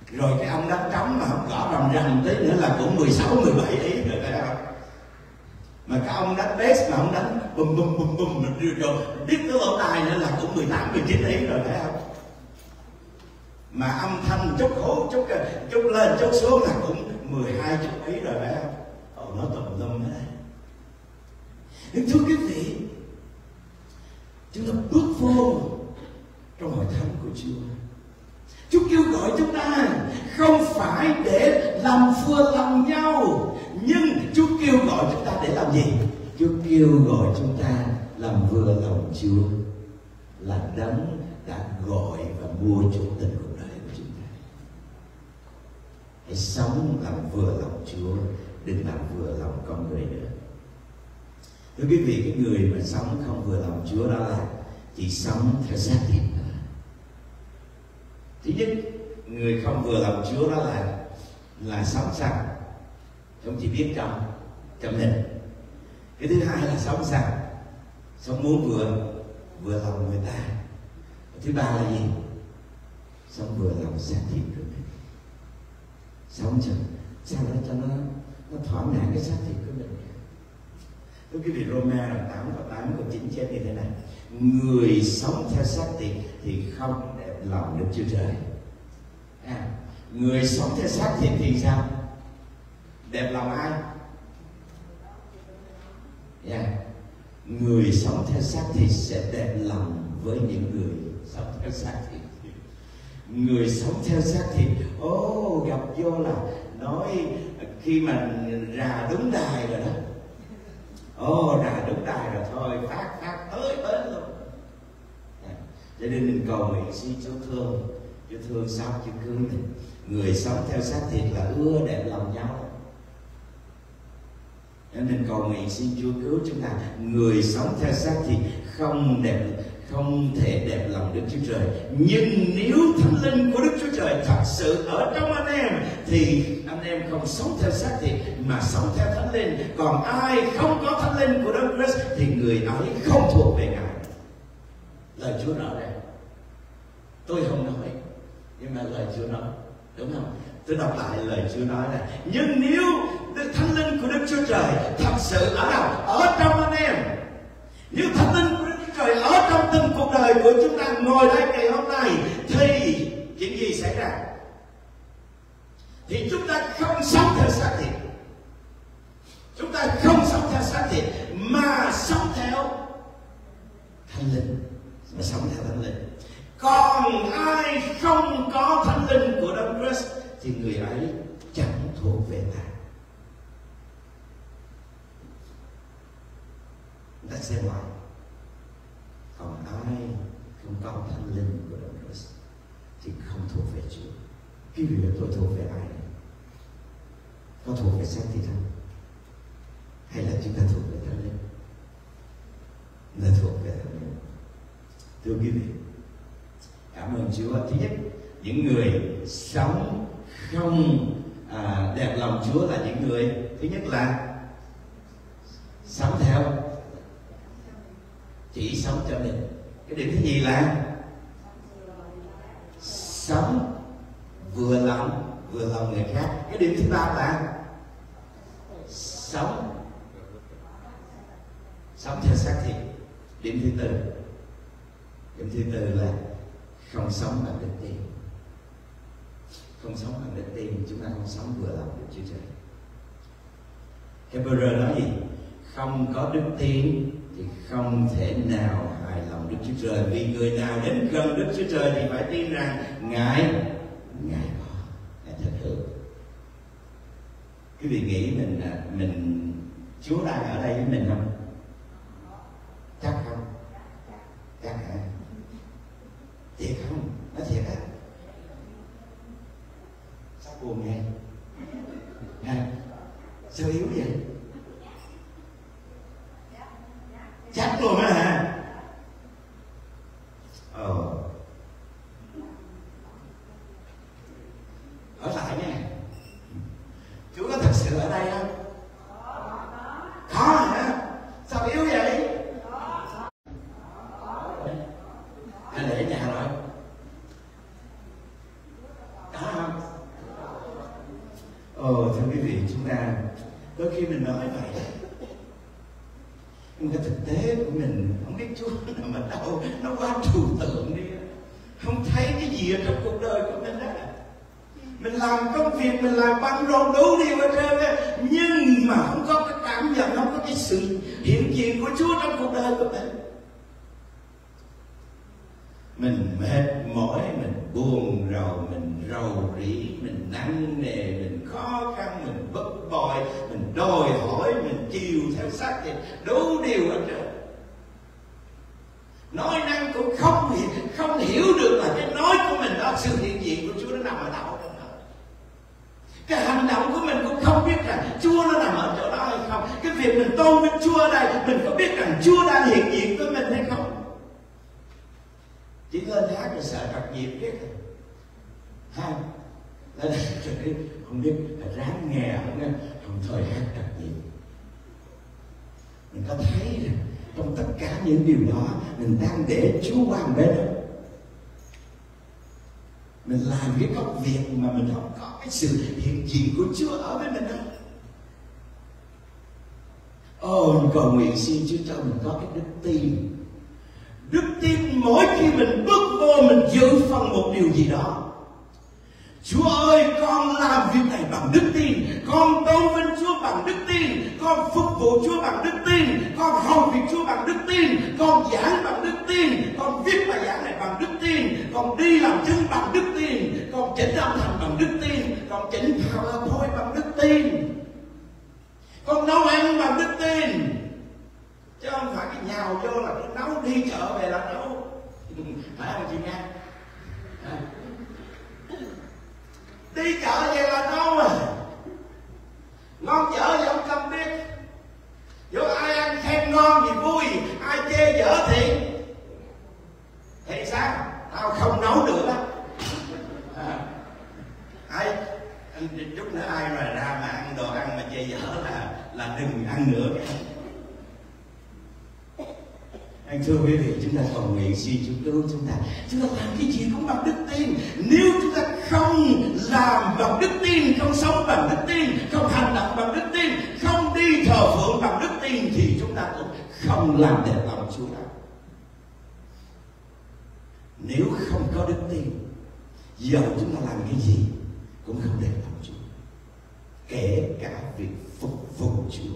Rồi cái ông đánh trống mà không gõ rầm rầm tí nữa là cũng 16, 17 ý rồi phải không? Mà cái ông đánh bass mà không đánh bùm bùm bùm bùm rồi biết cái lỗ tai nữa là cũng 18, 19 ý rồi phải không? Mà âm thanh chút hố chút lên chút xuống là cũng 12 chút ý rồi phải không? Nó tùm lum hết. Nhưng thưa quý vị, chúng ta bước vô trong hội thánh của Chúa. Chúa kêu gọi chúng ta không phải để làm vừa lòng nhau, nhưng Chúa kêu gọi chúng ta để làm gì? Chúa kêu gọi chúng ta làm vừa lòng Chúa, là Đấng đã gọi và mua chuộc tình cuộc đời của chúng ta. Hãy sống làm vừa lòng Chúa, đừng làm vừa lòng con người nữa. Thưa quý vị, cái người mà sống không vừa lòng Chúa đó là chỉ sống theo xác thịt. Thứ nhất, người không vừa lòng Chúa đó là sống sao? Không chỉ biết trong mình. Cái thứ hai là sống sao? Sống muốn vừa lòng người ta. Thứ ba là gì? Sống vừa lòng xác thịt của mình. Sống sao để cho nó thỏa mãn cái xác thịt của mình. Thưa quý vị, Roma 8 và 8 câu 9 chép như thế này: người sống theo xác thịt thì không đẹp lòng Đức Chúa Trời. Người sống theo xác thịt thì sao? Đẹp lòng ai? Người sống theo xác thịt sẽ đẹp lòng với những người sống theo xác thịt. Người sống theo xác thịt gặp vô là nói khi mà rà đúng đài rồi đó. Rà đúng đài rồi thôi phát tới bến luôn. Cho nên mình cầu nguyện xin Chúa thương sao Chúa cứu mình. Người sống theo xác thịt là ưa đẹp lòng nhau. Nên mình cầu nguyện xin Chúa cứu chúng ta. Người sống theo xác thịt không thể đẹp lòng Đức Chúa Trời. Nhưng nếu Thánh Linh của Đức Chúa Trời thật sự ở trong anh em thì anh em không sống theo xác thịt mà sống theo Thánh Linh. Còn ai không có Thánh Linh của Đấng Christ thì người ấy không thuộc về Ngài. Lời Chúa nói đây, tôi không nói, nhưng mà lời Chúa nói, đúng không? Tôi đọc lại lời Chúa nói là: nhưng nếu Thánh Linh của Đức Chúa Trời thật sự ở đâu? Ở trong anh em. Nếu Thánh Linh của Đức Chúa Trời ở trong từng cuộc đời của chúng ta ngồi đây ngày hôm nay thì chuyện gì xảy ra? Thì chúng ta không sống theo xác thịt. Chúng ta không sống theo xác thịt mà sống theo Thánh Linh. Mà sống theo Thánh Linh. Còn ai không có Thánh Linh của Đấng Christ thì người ấy chẳng thuộc về ta. Ta xem lại. Còn ai không có Thánh Linh của Đấng Christ thì không thuộc về Chúa. Cái việc tôi thuộc về ai này? Có thuộc về xác thịt không? Hay là chúng ta thuộc về Thánh Linh? Là thuộc về Thánh Linh. Thưa quý vị, cảm ơn Chúa. Thứ nhất, những người sống không đẹp lòng Chúa là những người thứ nhất là sống theo, chỉ sống cho mình. Cái điểm thứ nhì là sống vừa lòng người khác. Cái điểm thứ ba là sống theo xác thịt. Điểm thứ tư là không sống bằng đức tin. Không sống bằng đức tin, chúng ta không sống vừa lòng Đức Chúa Trời. Hebrew nói gì? Không có đức tin thì không thể nào hài lòng Đức Chúa Trời. Vì người nào đến gần Đức Chúa Trời thì phải tin rằng Ngài có, Ngài thật hữu. Quý vị nghĩ mình Chúa đang ở đây với mình không? Chắc không? Chắc hả? Thiệt không? Nói thiệt á? Sao buồn vậy? Sao yếu vậy? Chắc luôn á hả? Ở lại nha. Chúa có thật sự ở đây không? Có hả? Sao yếu vậy? Hay để ở nhà rồi? Có không? Thưa quý vị, chúng ta đôi khi mình nói vậy, nhưng cái thực tế của mình không biết Chúa nằm ở đâu, nó quá trừu tượng đi, không thấy cái gì ở trong cuộc đời của mình đó. Mình làm công việc, mình làm bận rộn đủ điều hết trơn á, nhưng mà không có cái cảm nhận, không có cái sự hiện diện của Chúa trong cuộc đời của mình. Mình mệt mỏi, mình buồn rầu, mình rầu rĩ, mình nặng nề, mình khó khăn, mình bất bội, mình đòi hỏi, mình chiều theo xác thịt, đủ điều hết trơn. Nói năng cũng không hiểu được là cái nói của mình đó, sự hiện diện của Chúa nó nằm ở đâu. Cái hành động của mình cũng không biết rằng Chúa nó nằm ở chỗ đó hay không. Cái việc mình tôn vinh Chúa ở đây, mình có biết rằng Chúa đang hiện diện với mình hay không? Chỉ lên hát rồi sợ trật nhịp biết ha, lên hát không biết là ráng nghe không thời hát trật nhịp. Mình có thấy rằng trong tất cả những điều đó mình đang để Chúa qua một bên đó. Mình làm cái công việc mà mình không có cái sự hiện diện của Chúa ở với mình đâu. Mình cầu nguyện xin Chúa cho mình có cái đức tin. Đức tin mỗi khi mình bước vô, mình dự phần một điều gì đó. Chúa ơi, con làm việc này bằng đức tin, con tôn vinh Chúa bằng đức tin, con phục vụ Chúa bằng đức tin, con hầu việc Chúa bằng đức tin, con giảng bằng đức tin, con viết bài giảng này bằng đức tin, con đi làm chứng bằng đức tin, con chỉnh âm thanh bằng đức tin, con chỉnh PowerPoint bằng đức tin, con nấu ăn bằng đức tin, chứ không phải cái nhào vô là cái nấu, đi chợ về là nấu. Phải không chị Nga? Đi chợ về là nấu à. Ngon chợ thì ông Tâm biết. Dù ai ăn khen ngon thì vui, ai chê dở thì sao? Tao không nấu được á. Ai chút nữa ai mà ra mà ăn đồ ăn mà chê dở là đừng ăn nữa. Anh thưa quý vị, chúng ta cầu nguyện xin Chúa cứu chúng ta làm cái gì cũng bằng đức tin. Nếu chúng ta không làm bằng đức tin, không sống bằng đức tin, không hành động bằng đức tin, không đi thờ phượng bằng đức tin, thì chúng ta cũng không làm đẹp lòng Chúa đâu. Nếu không có đức tin, dầu chúng ta làm cái gì cũng không đẹp lòng Chúa, kể cả việc phục vụ Chúa,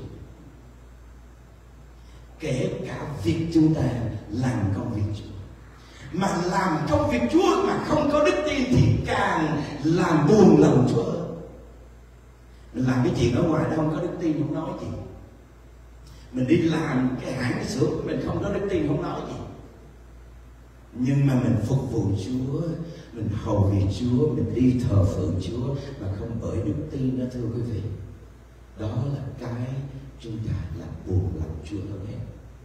kể cả việc chúng ta làm công việc Chúa. Mà làm công việc Chúa mà không có đức tin thì càng làm buồn lòng Chúa. Mình làm cái chuyện ở ngoài đó không có đức tin không nói gì. Mình đi làm cái hãng xưởng của mình không có đức tin không nói gì. Nhưng mà mình phục vụ Chúa, mình hầu việc Chúa, mình đi thờ phượng Chúa mà không bởi đức tin đó, thưa quý vị, đó là cái chúng ta làm buồn lòng Chúa hơn hết.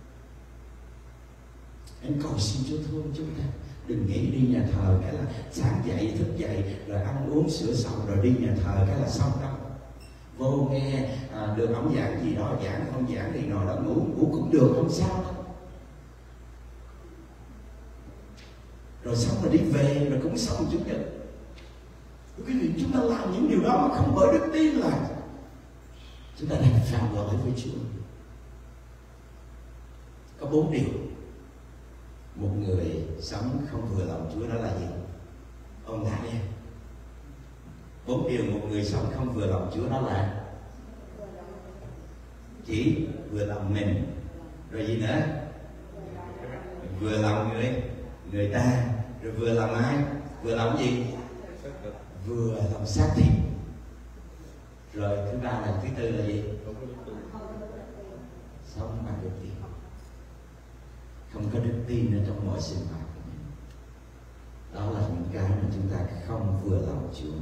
Anh cầu xin Chúa thương chúng ta. Đừng nghĩ đi nhà thờ cái là sáng dậy thức dậy rồi ăn uống sửa soạn rồi đi nhà thờ cái là xong đâu. Vô nghe được ông giảng gì đó, giảng không giảng thì ngồi đó ngủ cũng được, không sao đâu. Rồi xong rồi đi về rồi cũng xong Chủ nhật. Quý vị, chúng ta làm những điều đó mà không bởi đức tin là chúng ta đang phạm lỗi với Chúa. Có 4 điều một người sống không vừa lòng Chúa, đó là gì? Ông đã nghe 4 điều một người sống không vừa lòng Chúa, đó là chỉ vừa lòng mình, rồi gì nữa? Vừa lòng người ta, rồi vừa lòng ai? Vừa lòng gì? Vừa lòng xác thịt. Rồi thứ ba là, thứ tư là gì? Sống bằng đức tin. Không có đức tin ở trong mọi sinh hoạt của mình. Đó là những cái mà chúng ta không vừa lòng Chúa.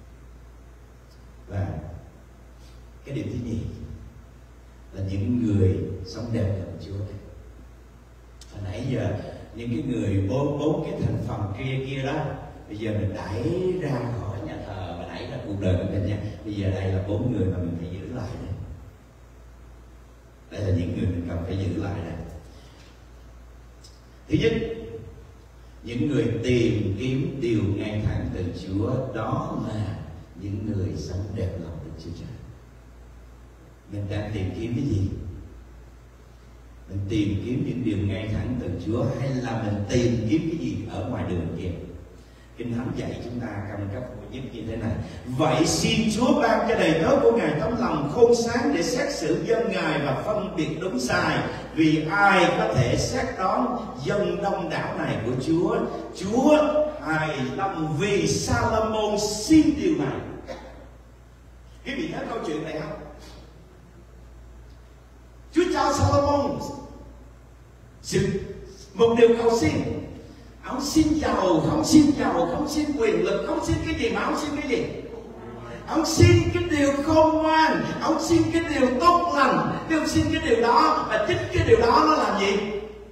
Và cái điều thứ nhì là những người sống đẹp lòng Chúa. Hồi nãy giờ những cái người bốn cái thành phần kia đó, bây giờ mình đẩy ra khỏi nhà thờ và đẩy ra cuộc đời của mình nha. Bây giờ đây là 4 người mà mình phải giữ lại đây. Đây là những người mình cần phải giữ lại đây. Thứ nhất, những người tìm kiếm điều ngay thẳng từ Chúa, đó là những người sống đẹp lòng đức Chúa Trời. Mình đang tìm kiếm cái gì? Mình tìm kiếm những điều ngay thẳng từ Chúa, hay là mình tìm kiếm cái gì ở ngoài đường kia? Kinh Thánh dạy chúng ta cầm cấp nhất như thế này: vậy xin Chúa ban cho đầy tớ của Ngài tấm lòng khôn sáng để xét xử dân Ngài và phân biệt đúng sai, vì ai có thể xét đoán dân đông đảo này của Chúa. Chúa hài lòng vì Salomon xin điều này. Quý vị thấy câu chuyện này không? Chúa cho Salomon một điều cầu xin. Ông xin giàu, không xin giàu, không xin quyền lực, không xin cái gì, mà ông xin cái gì? Ông xin cái điều khôn ngoan, ông xin cái điều tốt lành, ông xin cái điều đó, và chính cái điều đó nó làm gì?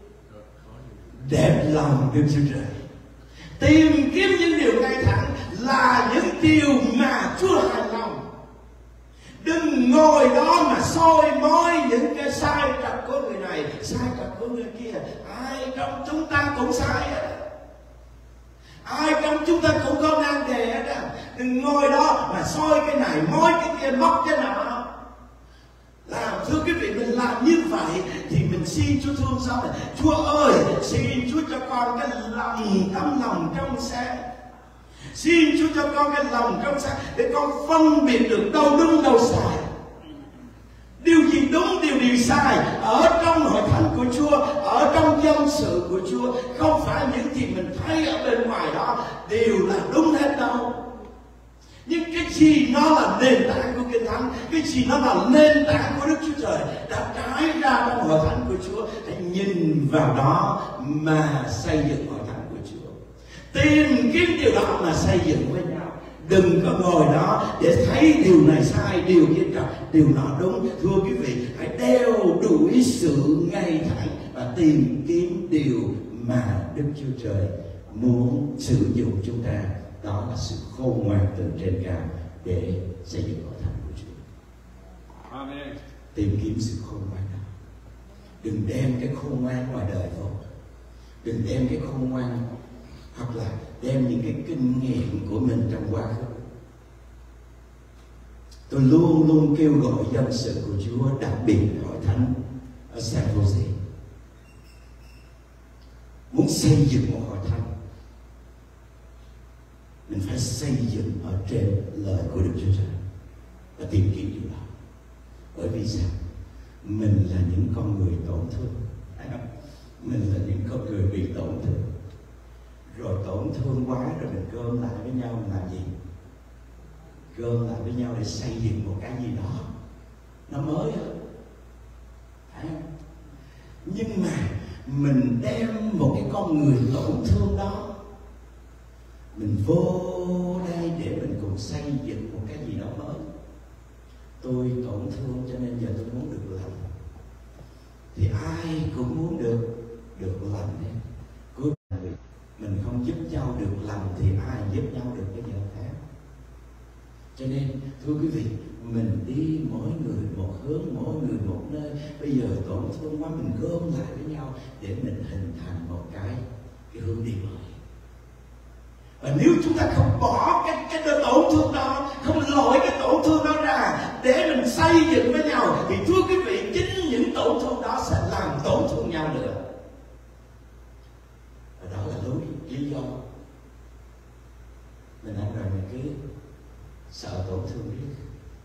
Đẹp lòng Đức Chúa Trời. Tìm kiếm những điều ngay thẳng là những điều mà Chúa hài lòng. Đừng ngồi đó mà soi mói những cái sai trật của người này, sai trật của người kia. Ai trong chúng ta cũng sai hết. Ai trong chúng ta cũng có nan đề hết á. Đừng ngồi đó mà soi cái này, mói cái kia, móc cái nọ. Thưa quý vị, mình làm như vậy thì mình xin Chúa thương sao này: Chúa ơi, xin Chúa cho con cái tấm lòng trong sáng. Xin Chúa cho con cái lòng trong sáng để con phân biệt được đâu đúng đâu sai. Điều gì đúng, điều gì sai ở trong hội thánh của Chúa, ở trong dân sự của Chúa. Không phải những gì mình thấy ở bên ngoài đó đều là đúng hết đâu. Nhưng cái gì nó là nền tảng của Kinh Thánh, cái gì nó là nền tảng của Đức Chúa Trời đã trải ra trong hội thánh của Chúa, hãy nhìn vào đó mà xây dựng hội thánh của Chúa. Tìm kiếm điều đó mà xây dựng với nhau. Đừng có ngồi đó để thấy điều này sai, điều kia trật, điều nọ đúng. Thưa quý vị, hãy đeo đuổi sự ngay thẳng và tìm kiếm điều mà Đức Chúa Trời muốn sử dụng chúng ta. Đó là sự khôn ngoan từ trên cao để xây dựng hội thánh của Chúa.
Amen.
Tìm kiếm sự khôn ngoan đó. Đừng đem cái khôn ngoan ngoài đời vô. Đừng đem cái khôn ngoan hoặc là đem những cái kinh nghiệm của mình trong quá khứ. Tôi luôn luôn kêu gọi dân sự của Chúa, đặc biệt hội thánh ở San Jose, muốn xây dựng một hội thánh, mình phải xây dựng ở trên lời của Đức Chúa Trời và tìm kiếm điều đó. Bởi vì sao? Mình là những con người tổn thương, mình là những con người bị tổn thương. Rồi tổn thương quá rồi mình gom lại với nhau, mình làm gì? Gom lại với nhau để xây dựng một cái gì đó nó mới hơn. Nhưng mà mình đem một cái con người tổn thương đó, mình vô đây để mình cùng xây dựng một cái gì đó mới. Tôi tổn thương cho nên giờ tôi muốn được lành. Thì ai cũng muốn được lành đấy. Mình không giúp nhau được lành thì ai giúp nhau được cái giờ khác. Cho nên thưa quý vị, mình đi mỗi người một hướng, mỗi người một nơi. Bây giờ tổn thương quá, mình gom lại với nhau để mình hình thành một cái hướng đi mới. Và nếu chúng ta không bỏ cái tổn thương đó, không lội cái tổn thương đó ra để mình xây dựng với nhau, thì thưa quý vị, chính những tổn thương đó sẽ làm tổn thương nhau nữa. Và đó là lý do mình ăn rồi mình cứ sợ tổn thương biết.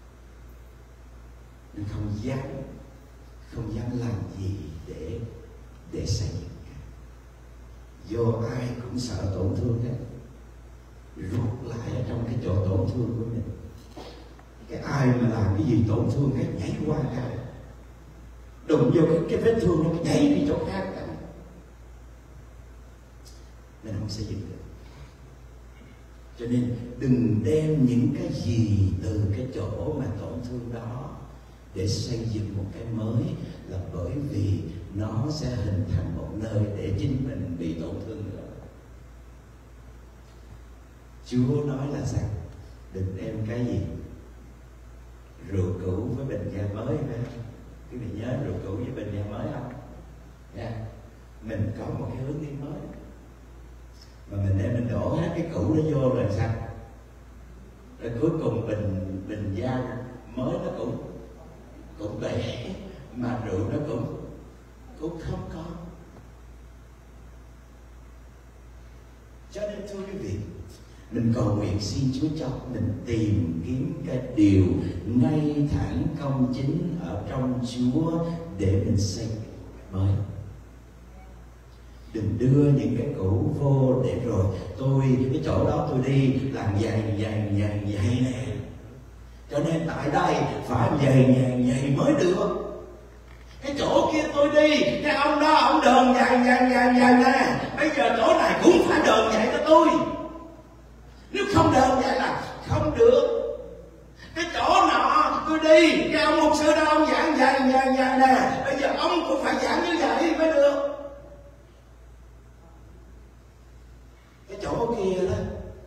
Mình không dám làm gì để xây dựng. Do ai cũng sợ tổn thương hết, rút lại ở trong cái chỗ tổn thương của mình. Cái ai mà làm cái gì tổn thương cái nhảy qua cái, đụng vô cái vết thương nó nhảy đi chỗ khác cả. Mình không xây dựng được. Cho nên đừng đem những cái gì từ cái chỗ mà tổn thương đó để xây dựng một cái mới, là bởi vì nó sẽ hình thành một nơi để chính mình bị tổn thương nữa. Chúa nói là sao? Đừng đem cái gì? Rượu cũ với bình ga mới phải không? Quý vị nhớ rượu cũ với bình ga mới không? Yeah. Mình có một cái hướng đi mới, mà mình đem mình đổ hết cái cũ đó vô rồi sao? Rồi cuối cùng bình dao mới nó cũng bể, mà rượu nó cũng không có. Cho nên thưa quý vị, mình cầu nguyện xin Chúa cho mình tìm kiếm cái điều ngay thẳng công chính ở trong Chúa để mình xây mới. Đừng đưa những cái cũ vô để rồi cái chỗ đó tôi đi làm dày nè, cho nên tại đây phải dày mới được. Cái chỗ kia tôi đi, cái ông đó ông đờn dày nè, bây giờ chỗ này cũng phải đờn dày cho tôi. Nếu không đờn vậy là không được. Cái chỗ nọ tôi đi, cái ông mục sư đó ông giảng dày nè, bây giờ ông cũng phải giảng như vậy mới được. Cái chỗ kia đó,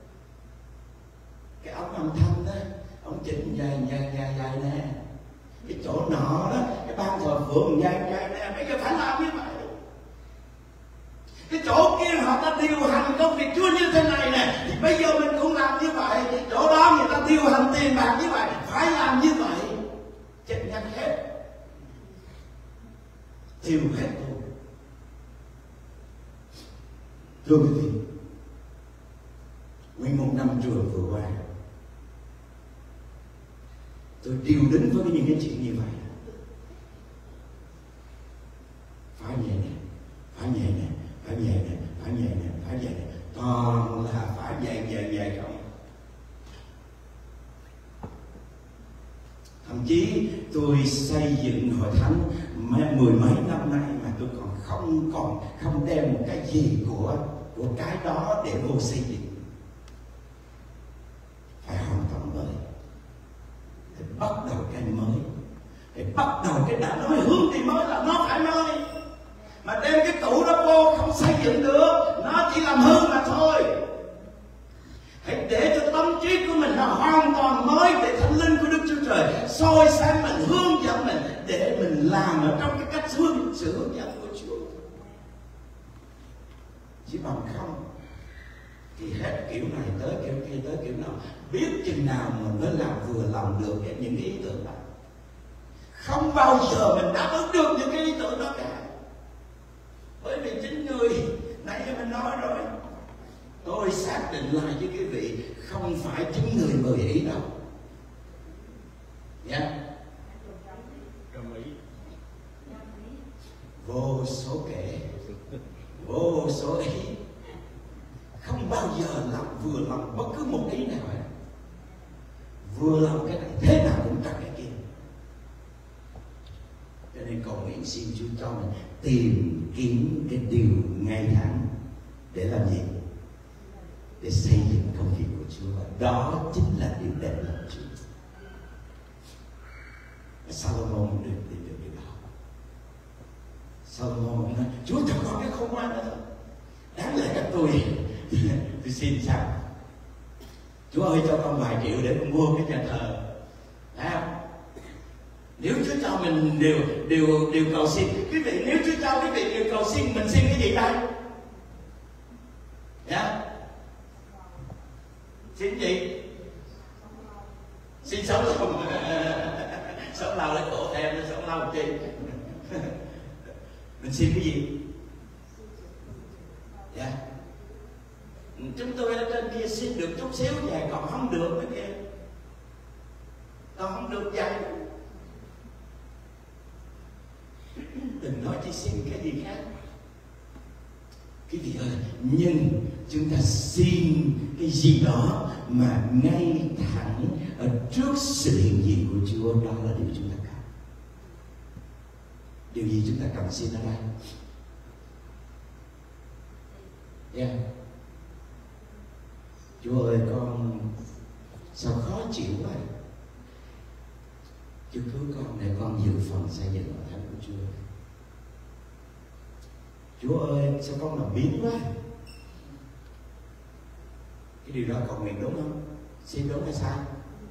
cái ông âm thanh đó, ông chỉnh dày nè. Cái chỗ nọ đó, cái ban thờ phượng dày nè, bây giờ phải làm như vậy. Cái chỗ kia họ ta điều hành công việc Chúa như thế này nè, thì bây giờ mình cũng làm như vậy. Chỗ đó người ta điều hành tiền bạc như vậy, phải làm như vậy. Chết nhắc hết, tiêu hết thôi. Thưa quý vị, nguyên một năm trường vừa qua, tôi điều đứng với những cái chuyện như vậy. Phải vậy nè, phải vậy nè, phải vậy nè, phải vậy nè, phải vậy nè, toàn là phải vậy không. Thậm chí tôi xây dựng hội thánh mười mấy năm nay mà tôi không đem một cái gì của cái đó để vô xây dựng. Phải hoàn toàn mới, để bắt đầu cái mới, để bắt đầu cái đã nói hướng đi mới là nó phải mới. Mà đem cái cũ đó vô không xây dựng được, nó chỉ làm hư mà thôi. Hãy để cho tâm trí của mình là hoàn toàn mới, để Thánh Linh của Đức Chúa Trời soi sáng mình, hướng dẫn mình, để mình làm ở trong cái cách sự hướng dẫn của Chúa. Chỉ bằng không thì hết kiểu này tới kiểu kia tới kiểu nào, biết chừng nào mình mới làm vừa lòng được những cái ý tưởng đó. Không bao giờ mình đáp ứng được những cái ý tưởng đó cả. Bởi vì chính người nãy giờ mình nói rồi, tôi xác định lại với quý vị, không phải chính người mời ý đâu nha.
Đồng ý.
Vô số kể, vô số ý, không bao giờ làm vừa lòng bất cứ một ý nào hết. Vừa lòng cái này thế nào cũng trật cái kia. Cho nên cầu nguyện xin Chúa cho mình tìm kiếm cái điều ngay thẳng để làm gì? Để xây dựng công việc của Chúa. Và đó chính là điều đẹp lòng Chúa. Salomon được điều đó. Salomon nói, Chúa cho con cái khôn ngoan đó thôi. Đáng lẽ các tôi xin sao? Chúa ơi cho con vài triệu để con mua cái nhà thờ. Thấy không? Nếu Chúa cho mình điều cầu xin, quý vị, nếu Chúa cho quý vị điều cầu xin, mình xin cái gì đây? Dạ? Xin gì? Xin sống lâu. Sống lâu lấy cổ thêm, nó sống lâu chi? Mình xin cái gì? Dạ? Chúng tôi ở trên kia xin được chút xíu vậy, còn không được nữa kia. Còn không được vậy. Đừng nói chỉ xin cái gì khác. Cái gì ơi, nhưng chúng ta xin cái gì đó mà ngay thẳng ở trước sự hiện diện của Chúa, đó là điều chúng ta cần. Điều gì chúng ta cần xin ở đây? Yeah. Chúa ơi, con sao khó chịu quá. Chúa cứu con để con dự phần xây dựng hội thánh của Chúa. Chúa ơi, sao con làm biến quá. Cái điều đó cầu nguyện đúng không? Xin đúng hay sai?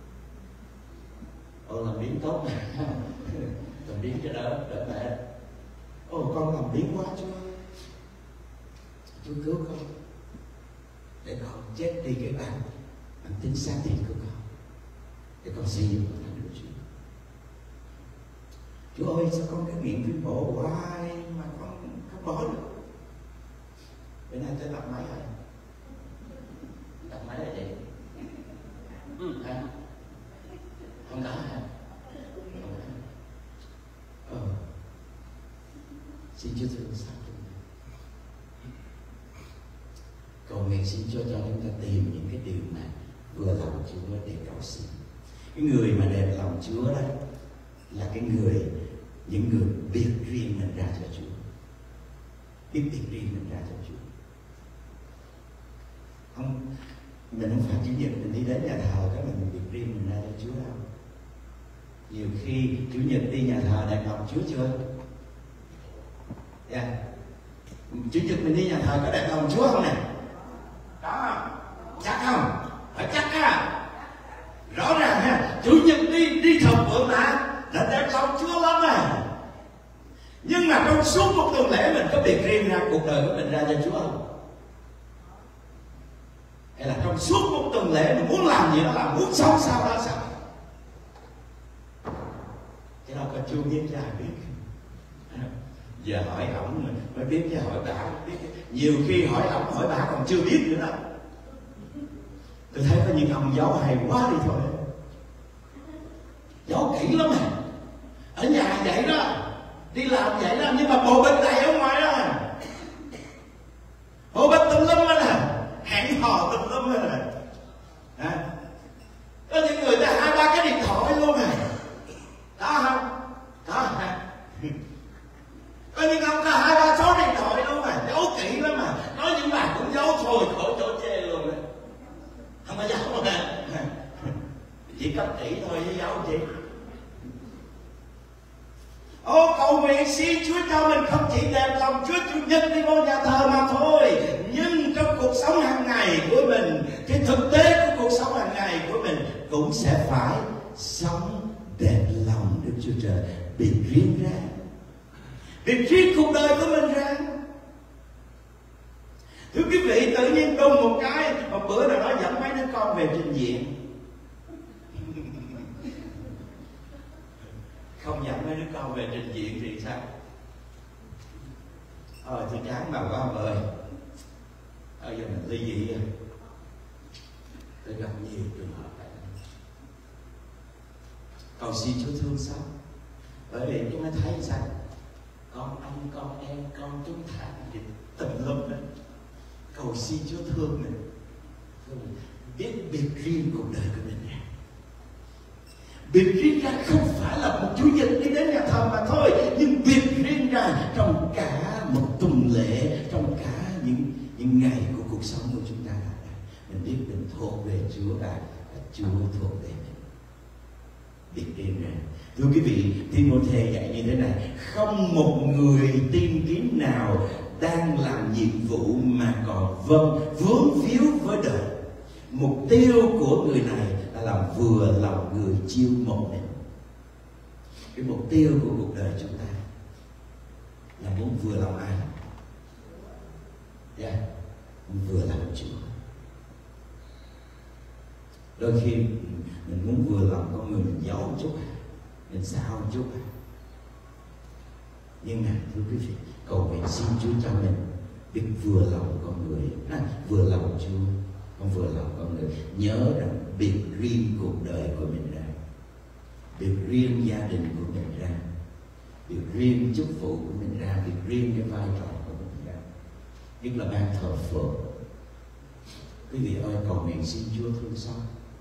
Làm biến tốt mà. Làm biến cho đỡ mẹ. Con làm biến quá Chúa. Chúa cứu con để con chết đi cái bản tính xác thịt của con. để con xây dựng hội thánh của Chúa. Chúa ơi, sao con cái nghiện phim bộ hoài mà con không bỏ được? Bữa nay tới tập máy rồi. Tập máy là gì? Hả? Không có hả? Xin Chúa thương xót chúng ta. Cầu nguyện xin Chúa cho chúng ta tìm những cái điều mà vừa lòng Chúa để cầu xin. Cái người mà đẹp lòng Chúa đó là cái người, những người biết riêng mình ra cho Chúa, biết riêng mình ra cho Chúa. Không, mình không phải Chủ nhật mình đi đến nhà thờ cái mình biết riêng mình ra cho Chúa đâu. Nhiều khi Chủ nhật đi nhà thờ đẹp lòng Chúa chưa? Yeah. Chủ nhật mình đi nhà thờ có đẹp lòng Chúa không nè? Đó, chắc không? Phải chắc á. Rõ ràng ha, Chủ nhật đi thờ phượng là đẹp lòng Chúa lắm à. Nhưng mà trong suốt một tuần lễ mình có biệt riêng ra cuộc đời của mình ra cho Chúa không? Hay là trong suốt một tuần lễ mình muốn làm gì đó làm, muốn sống sao đó sao? Cái đó có Chúa biết ra biết. Giờ hỏi ổng mới biết, chứ hỏi bà không biết. Nhiều khi hỏi ổng hỏi bà còn chưa biết nữa đó. Tôi thấy có những ông giáo hay quá đi thôi. Giáo kỹ lắm à. Ở nhà vậy đó, đi làm vậy đó, nhưng mà bộ bên đầy ở ngoài đó. Bộ bên tùm lum đó nè, hẹn hò tùm lum đó nè. Có những người ta 2-3 cái điện thoại luôn à. Đó không? Đó hả? Có những ông ta 2-3 số điện thoại luôn mà, giấu kỹ lắm mà. Nói những bà cũng giấu thôi, khỏi chỗ chê luôn á. Không có giấu mà. Chỉ cấp kỹ thôi chứ giấu chị. Cầu nguyện xin Chúa cho mình không chỉ đẹp lòng Chúa Chủ nhật đi vô nhà thờ mà thôi, nhưng trong cuộc sống hàng ngày của mình, cái thực tế của cuộc sống hàng ngày của mình cũng sẽ phải sống đẹp lòng Đức Chúa Trời, biệt riêng ra, biệt riêng cuộc đời của mình ra. Thưa quý vị, tự nhiên đùng một cái, một bữa nào đó dẫn mấy đứa con về trình diễn. Không dẫn mấy đứa con về trình diễn thì sao? Tôi chán bà quá ông ơi. Giờ mình ly dị rồi. Tôi gặp nhiều trường hợp vậy. Cầu xin Chúa thương xót. Bởi vì chúng ta thấy sao? Con anh, con em, con chúng ta thì tùm lum đó. Cầu xin Chúa thương mình. Biết biệt riêng cuộc đời của mình ra. Biệt riêng ra không phải là một Chủ nhật đi đến nhà thờ mà thôi, nhưng biệt riêng ra trong cả một tuần lễ, trong cả những ngày của cuộc sống của chúng ta. Mình biết mình thuộc về Chúa và Chúa thuộc về mình. Biệt riêng ra. Thưa quý vị, Timôthê dạy như thế này: không một người tiên kiến nào đang làm nhiệm vụ mà còn vướng víu với đời. Mục tiêu của người này là làm vừa lòng người chiêu mộ mình. Cái mục tiêu của cuộc đời chúng ta là muốn vừa lòng ai? Vừa lòng Chúa. Đôi khi mình muốn vừa lòng con người, mình giấu một chút, mình xạo một chút. Nhưng mà thưa quý vị, cầu nguyện xin Chúa cho mình biết vừa lòng con người, vừa lòng Chúa, không vừa lòng con người. Nhớ rằng biệt riêng cuộc đời của mình ra, biệt riêng gia đình của mình ra, biệt riêng chức vụ của mình ra, biệt riêng cái vai trò của mình ra, nhất là ban thờ phượng. Quý vị ơi, cầu nguyện xin Chúa thương xót.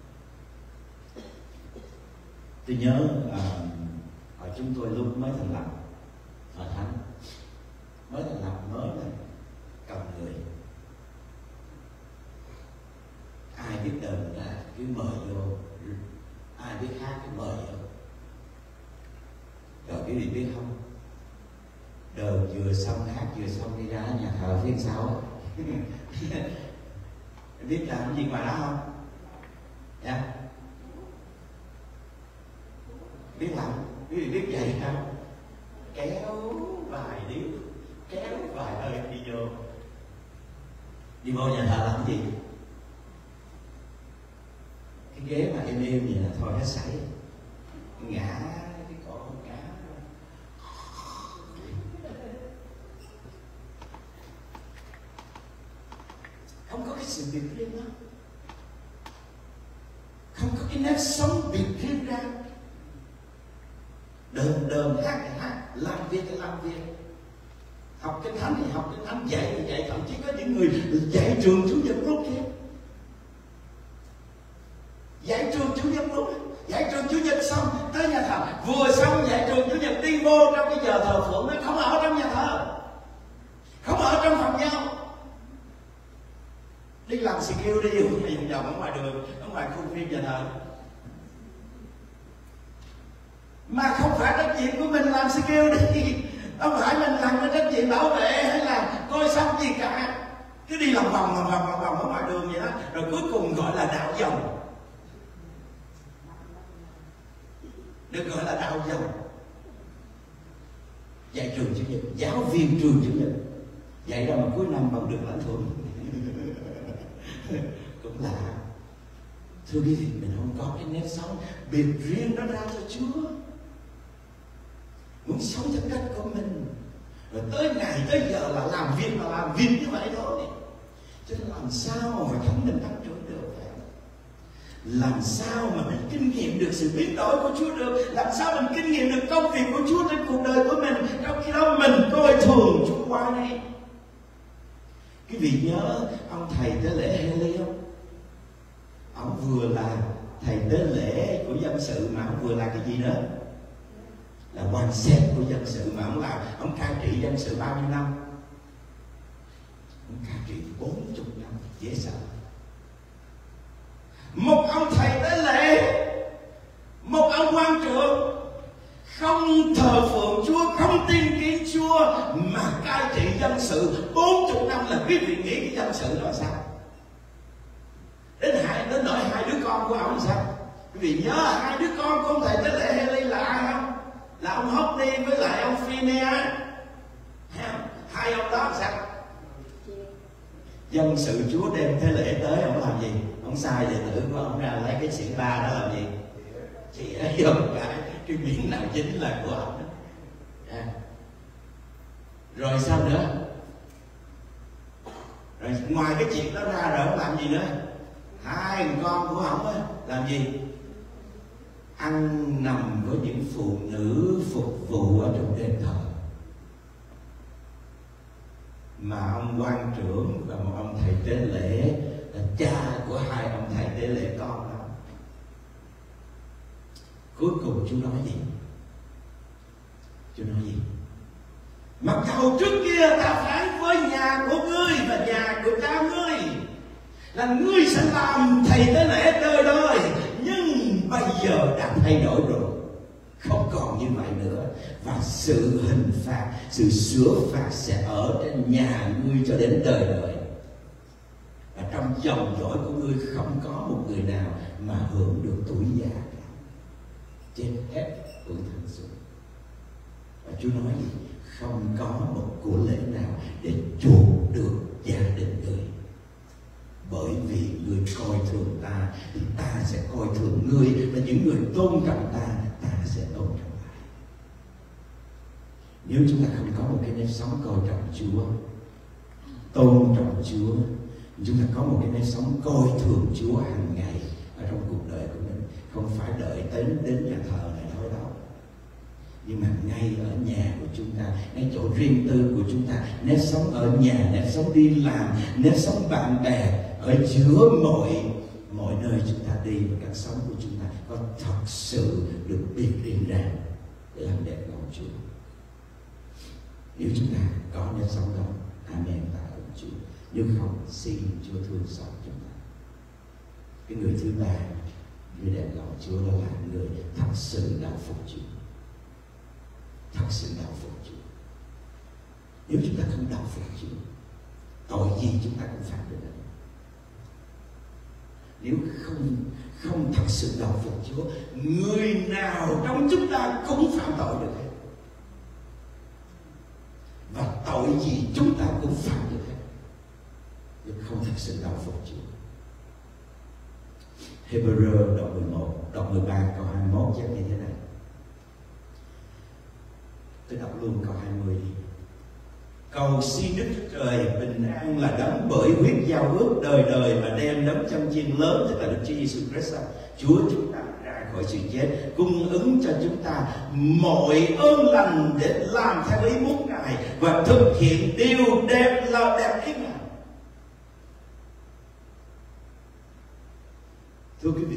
Tôi nhớ ở chúng tôi lúc mới thành lập hội thánh, mới thành lập, mới là cầm người, ai biết đờn ra cứ mời vô, ai biết hát cứ mời vô. Rồi quý vị biết không, đờn vừa xong, hát vừa xong đi ra nhà thờ phía sau biết làm gì ngoài đó không? Biết làm, quý vị biết vậy không? Kéo vài điếu, kéo vài hơi đi vô nhà thờ làm gì? Cái ghế mà êm êm vậy là thôi hết sảy, ngã cái cổ ngã. Không có cái sự biệt riêng đó, không có cái nếp sống biệt riêng ra. Đờn hát thì hát, làm việc thì làm việc, học kinh thánh thì học kinh thánh, dạy thì dạy. Thậm chí có những người dạy trường chủ nhật lúc kia, dạy trường chủ nhật lúc, dạy trường chủ nhật xong tới nhà thờ, vừa xong dạy trường chủ nhật đi vô trong cái giờ thờ phượng, nó không ở trong nhà thờ, không ở trong phòng nhau, đi làm security đi vòng vòng ở ngoài đường, ở ngoài khuôn viên nhà thờ. Mà không phải trách nhiệm của mình làm security, không phải mình làm cái trách nhiệm bảo vệ hay là coi xong gì cả, cứ đi lòng vòng ở ngoài đường vậy đó, rồi cuối cùng gọi là đạo dòng. Được gọi là đạo dòng. Dạy trường chủ nhật, giáo viên trường chủ nhật, dạy đâu mà cuối năm vẫn được lãnh thưởng. Cũng lạ. Thưa quý vị, mình không có cái nếp sống biệt riêng đó ra cho Chúa. Muốn sống theo cách của mình, rồi tới ngày tới giờ là làm việc mà làm việc như vậy thôi. Cho nên làm sao mà thánh mình tăng trưởng được? Làm sao mà mình kinh nghiệm được sự biến đổi của Chúa được? Làm sao mình kinh nghiệm được công việc của Chúa trên cuộc đời của mình, trong khi đó mình coi thường Chúa qua đây? Quý vị nhớ ông thầy tế lễ Haley không? Ông vừa là thầy tế lễ của dân sự mà ông vừa là cái gì nữa? Là quan xét của dân sự mà ông làm. Ông cai trị dân sự bao nhiêu năm? Ông cai trị 40 năm, dễ sợ. Một ông thầy tế lễ, một ông quan trưởng không thờ phượng Chúa, không tin kính Chúa mà cai trị dân sự 40 năm, là quý vị nghĩ cái dân sự là sao? Đến nỗi hai đứa con của ông sao? Quý vị nhớ hai đứa con của ông thầy tế lễ Haley là ai không? Là ông Hockney với lại ông Finney. Hai ông đó sao? Dân sự Chúa đem tế lễ tới, ông làm gì? Ông sai đệ tử của ông ra lấy cái xiển ba đó làm gì? Chỉ ở vô cái miếng nào chính là của ông đó. Rồi sao nữa? Rồi ngoài cái chuyện đó ra rồi ông làm gì nữa? Hai con của ông á làm gì? Ăn nằm với những phụ nữ phục vụ ở trong đền thờ. Mà ông quan trưởng và một ông thầy tế lễ là cha của hai ông thầy tế lễ con đó. Cuối cùng Chúa nói gì? Chúa nói gì? Mặc dầu trước kia ta phán với nhà của ngươi và nhà của cha ngươi là ngươi sẽ làm thầy tế lễ đời đời, nhưng bây giờ đã thay đổi rồi, không còn như vậy nữa, và sự hình phạt, sự sửa phạt sẽ ở trên nhà ngươi cho đến đời đời. Và trong dòng dõi của ngươi không có một người nào mà hưởng được tuổi già cả, chết hết tuổi thanh xuân. Và Chúa nói gì? Không có một của lễ nào để chuộc được gia đình ngươi. Bởi vì người coi thường ta thì ta sẽ coi thường ngươi, và những người tôn trọng ta, ta sẽ tôn trọng lại. Nếu chúng ta không có một cái nếp sống coi trọng Chúa, tôn trọng Chúa, chúng ta có một cái nếp sống coi thường Chúa hàng ngày ở trong cuộc đời của mình. Không phải đợi đến nhà thờ này nói đâu, nhưng mà ngay ở nhà của chúng ta, ngay chỗ riêng tư của chúng ta, nếp sống ở nhà, nếp sống đi làm, nếp sống bạn bè, ở giữa mọi nơi chúng ta đi, và cách sống của chúng ta có thật sự được biệt riêng ra để làm đẹp lòng Chúa. Nếu chúng ta có nếp sống đó, amen, tạ ơn Chúa. Nếu không, xin Chúa thương xót chúng ta. Cái người thứ ba người đẹp lòng Chúa đó là người thật sự đạo phục Chúa. Thật sự đạo phục Chúa. Nếu chúng ta không đạo phục Chúa, tội gì chúng ta cũng phạm được. Nếu không thật sự đạo phục Chúa, người nào trong chúng ta cũng phạm tội được hết. Và tội gì chúng ta cũng phạm được hết. Nhưng không thật sự đạo phục Chúa. Hebrew đoạn 11, đoạn 13 câu 21 chép như thế này. Tôi đọc luôn câu 20 đi. Cầu xin Đức Chúa Trời bình an là đấng bởi huyết giao ước đời đời mà đem đấng châm chiên lớn, tức là Đức Chúa Giêsu Christ, Chúa chúng ta ra khỏi sự chết, cung ứng cho chúng ta mọi ơn lành để làm theo ý muốn Ngài và thực hiện điều đẹp ý Ngài. Thưa quý vị,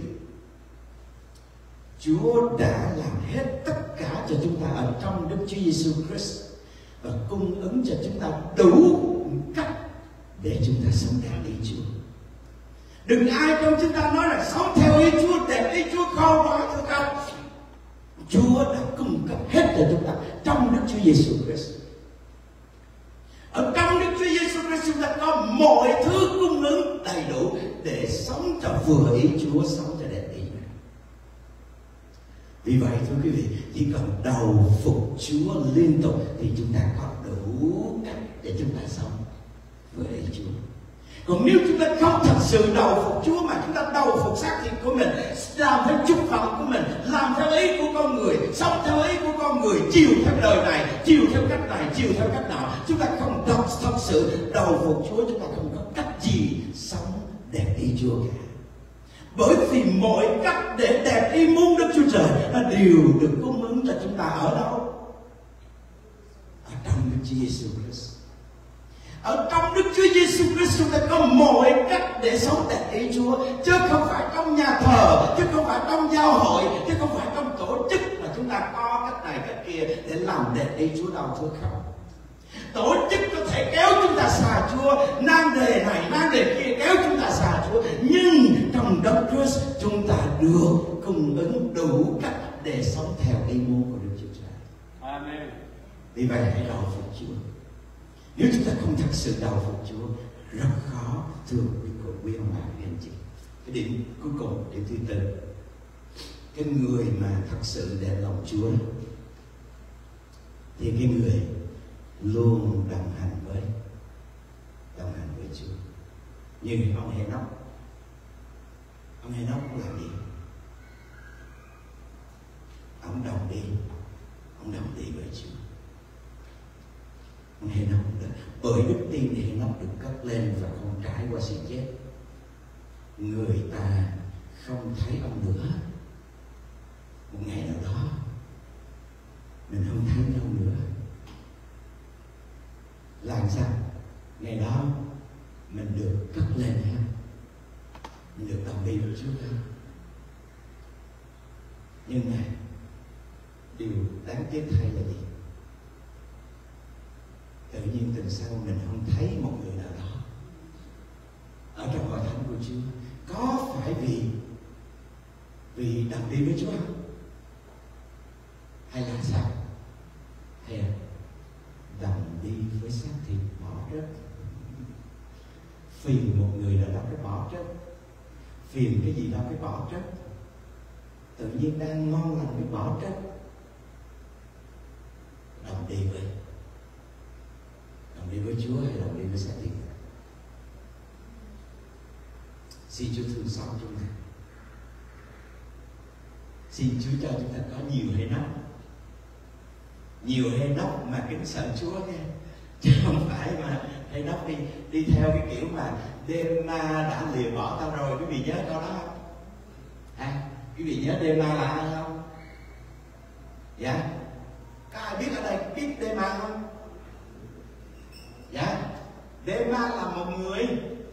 Chúa đã làm hết tất cả cho chúng ta ở trong Đức Chúa Giêsu Christ và cung ứng cho chúng ta đủ cách để chúng ta sống theo ý Chúa. Đừng ai trong chúng ta nói là sống theo ý Chúa, đẹp ý Chúa, không nói thưa các. Chúa đã cung cấp hết cho chúng ta trong Đức Chúa Giêsu Christ. Ở trong Đức Chúa Giêsu Christ chúng ta có mọi thứ cung ứng đầy đủ để sống cho vừa ý Chúa, sống cho đẹp ý Ngài. Vì vậy thưa quý vị, chỉ cần đầu phục Chúa liên tục thì chúng ta có đủ cách để chúng ta sống vừa ý Chúa. Còn nếu chúng ta không thật sự đầu phục Chúa mà chúng ta đầu phục xác thịt của mình, làm theo chức phận của mình, làm theo ý của con người, sống theo ý của con người, chiều theo đời này, chiều theo cách này, chiều theo cách nào, chúng ta không thật sự đầu phục Chúa, chúng ta không có cách gì sống đẹp ý Chúa cả. Bởi vì mọi cách để đẹp ý muốn Đức Chúa Trời là đều được cung ứng cho chúng ta ở đâu? Ở trong Đức Chúa Giêsu Christ. Ở trong Đức Chúa Giêsu Christ chúng ta có mọi cách để sống đẹp ý Chúa, chứ không phải trong nhà thờ, chứ không phải trong giáo hội, chứ không phải trong tổ chức mà chúng ta có cách này cách kia để làm đẹp ý Chúa đâu, thưa không? Tổ chức có thể kéo chúng ta xa Chúa, nan đề này nan đề kia kéo chúng ta xa Chúa, nhưng trong đấng Christ chúng ta được cung ứng đủ cách để sống theo ý muốn của Đức Chúa Trời.
Amen.
Vì vậy hãy đầu phục Chúa. Nếu chúng ta không thật sự đầu phục Chúa, rất khó, thưa quý ông bà, quý anh chị. Cái điểm cuối cùng, điểm thứ tư, cái người mà thật sự đẹp lòng Chúa thì cái người luôn đồng hành với Chúa. Như ông Henoch làm gì? Ông đồng đi với Chúa. Ông Henoch bởi đức tin thì Henoch được cất lên và không trải qua sự chết. Người ta không thấy ông nữa. Một ngày nào đó mình không thấy đâu nữa. Làm sao? Ngày đó mình được cất lên ha, mình được đồng đi với Chúa ha. Nhưng mà điều đáng tiếc thay là gì? Tự nhiên từ sau mình không thấy một người nào đó ở trong hội thánh của Chúa. Có phải vì đồng đi với Chúa không? Hay là sao? Hay là đồng đi với xác thịt bỏ trách? Phiền một người nào đó cái bỏ trách, phiền cái gì đó cái bỏ trách, tự nhiên đang ngon lành cái bỏ trách. Đồng đi với Chúa hay đồng đi với xác thịt? Xin Chúa thương xót chúng ta. Xin Chúa cho chúng ta có nhiều Henoch mà kính sợ Chúa nghe, chứ không phải mà Henoch đi theo cái kiểu mà Đêm-ma đã lìa bỏ tao rồi. Quý vị nhớ câu đó không? Quý vị nhớ Đêm-ma là ai không? Dạ, có ai biết ở đây biết Đêm-ma không? Dạ, Đêm-ma là một người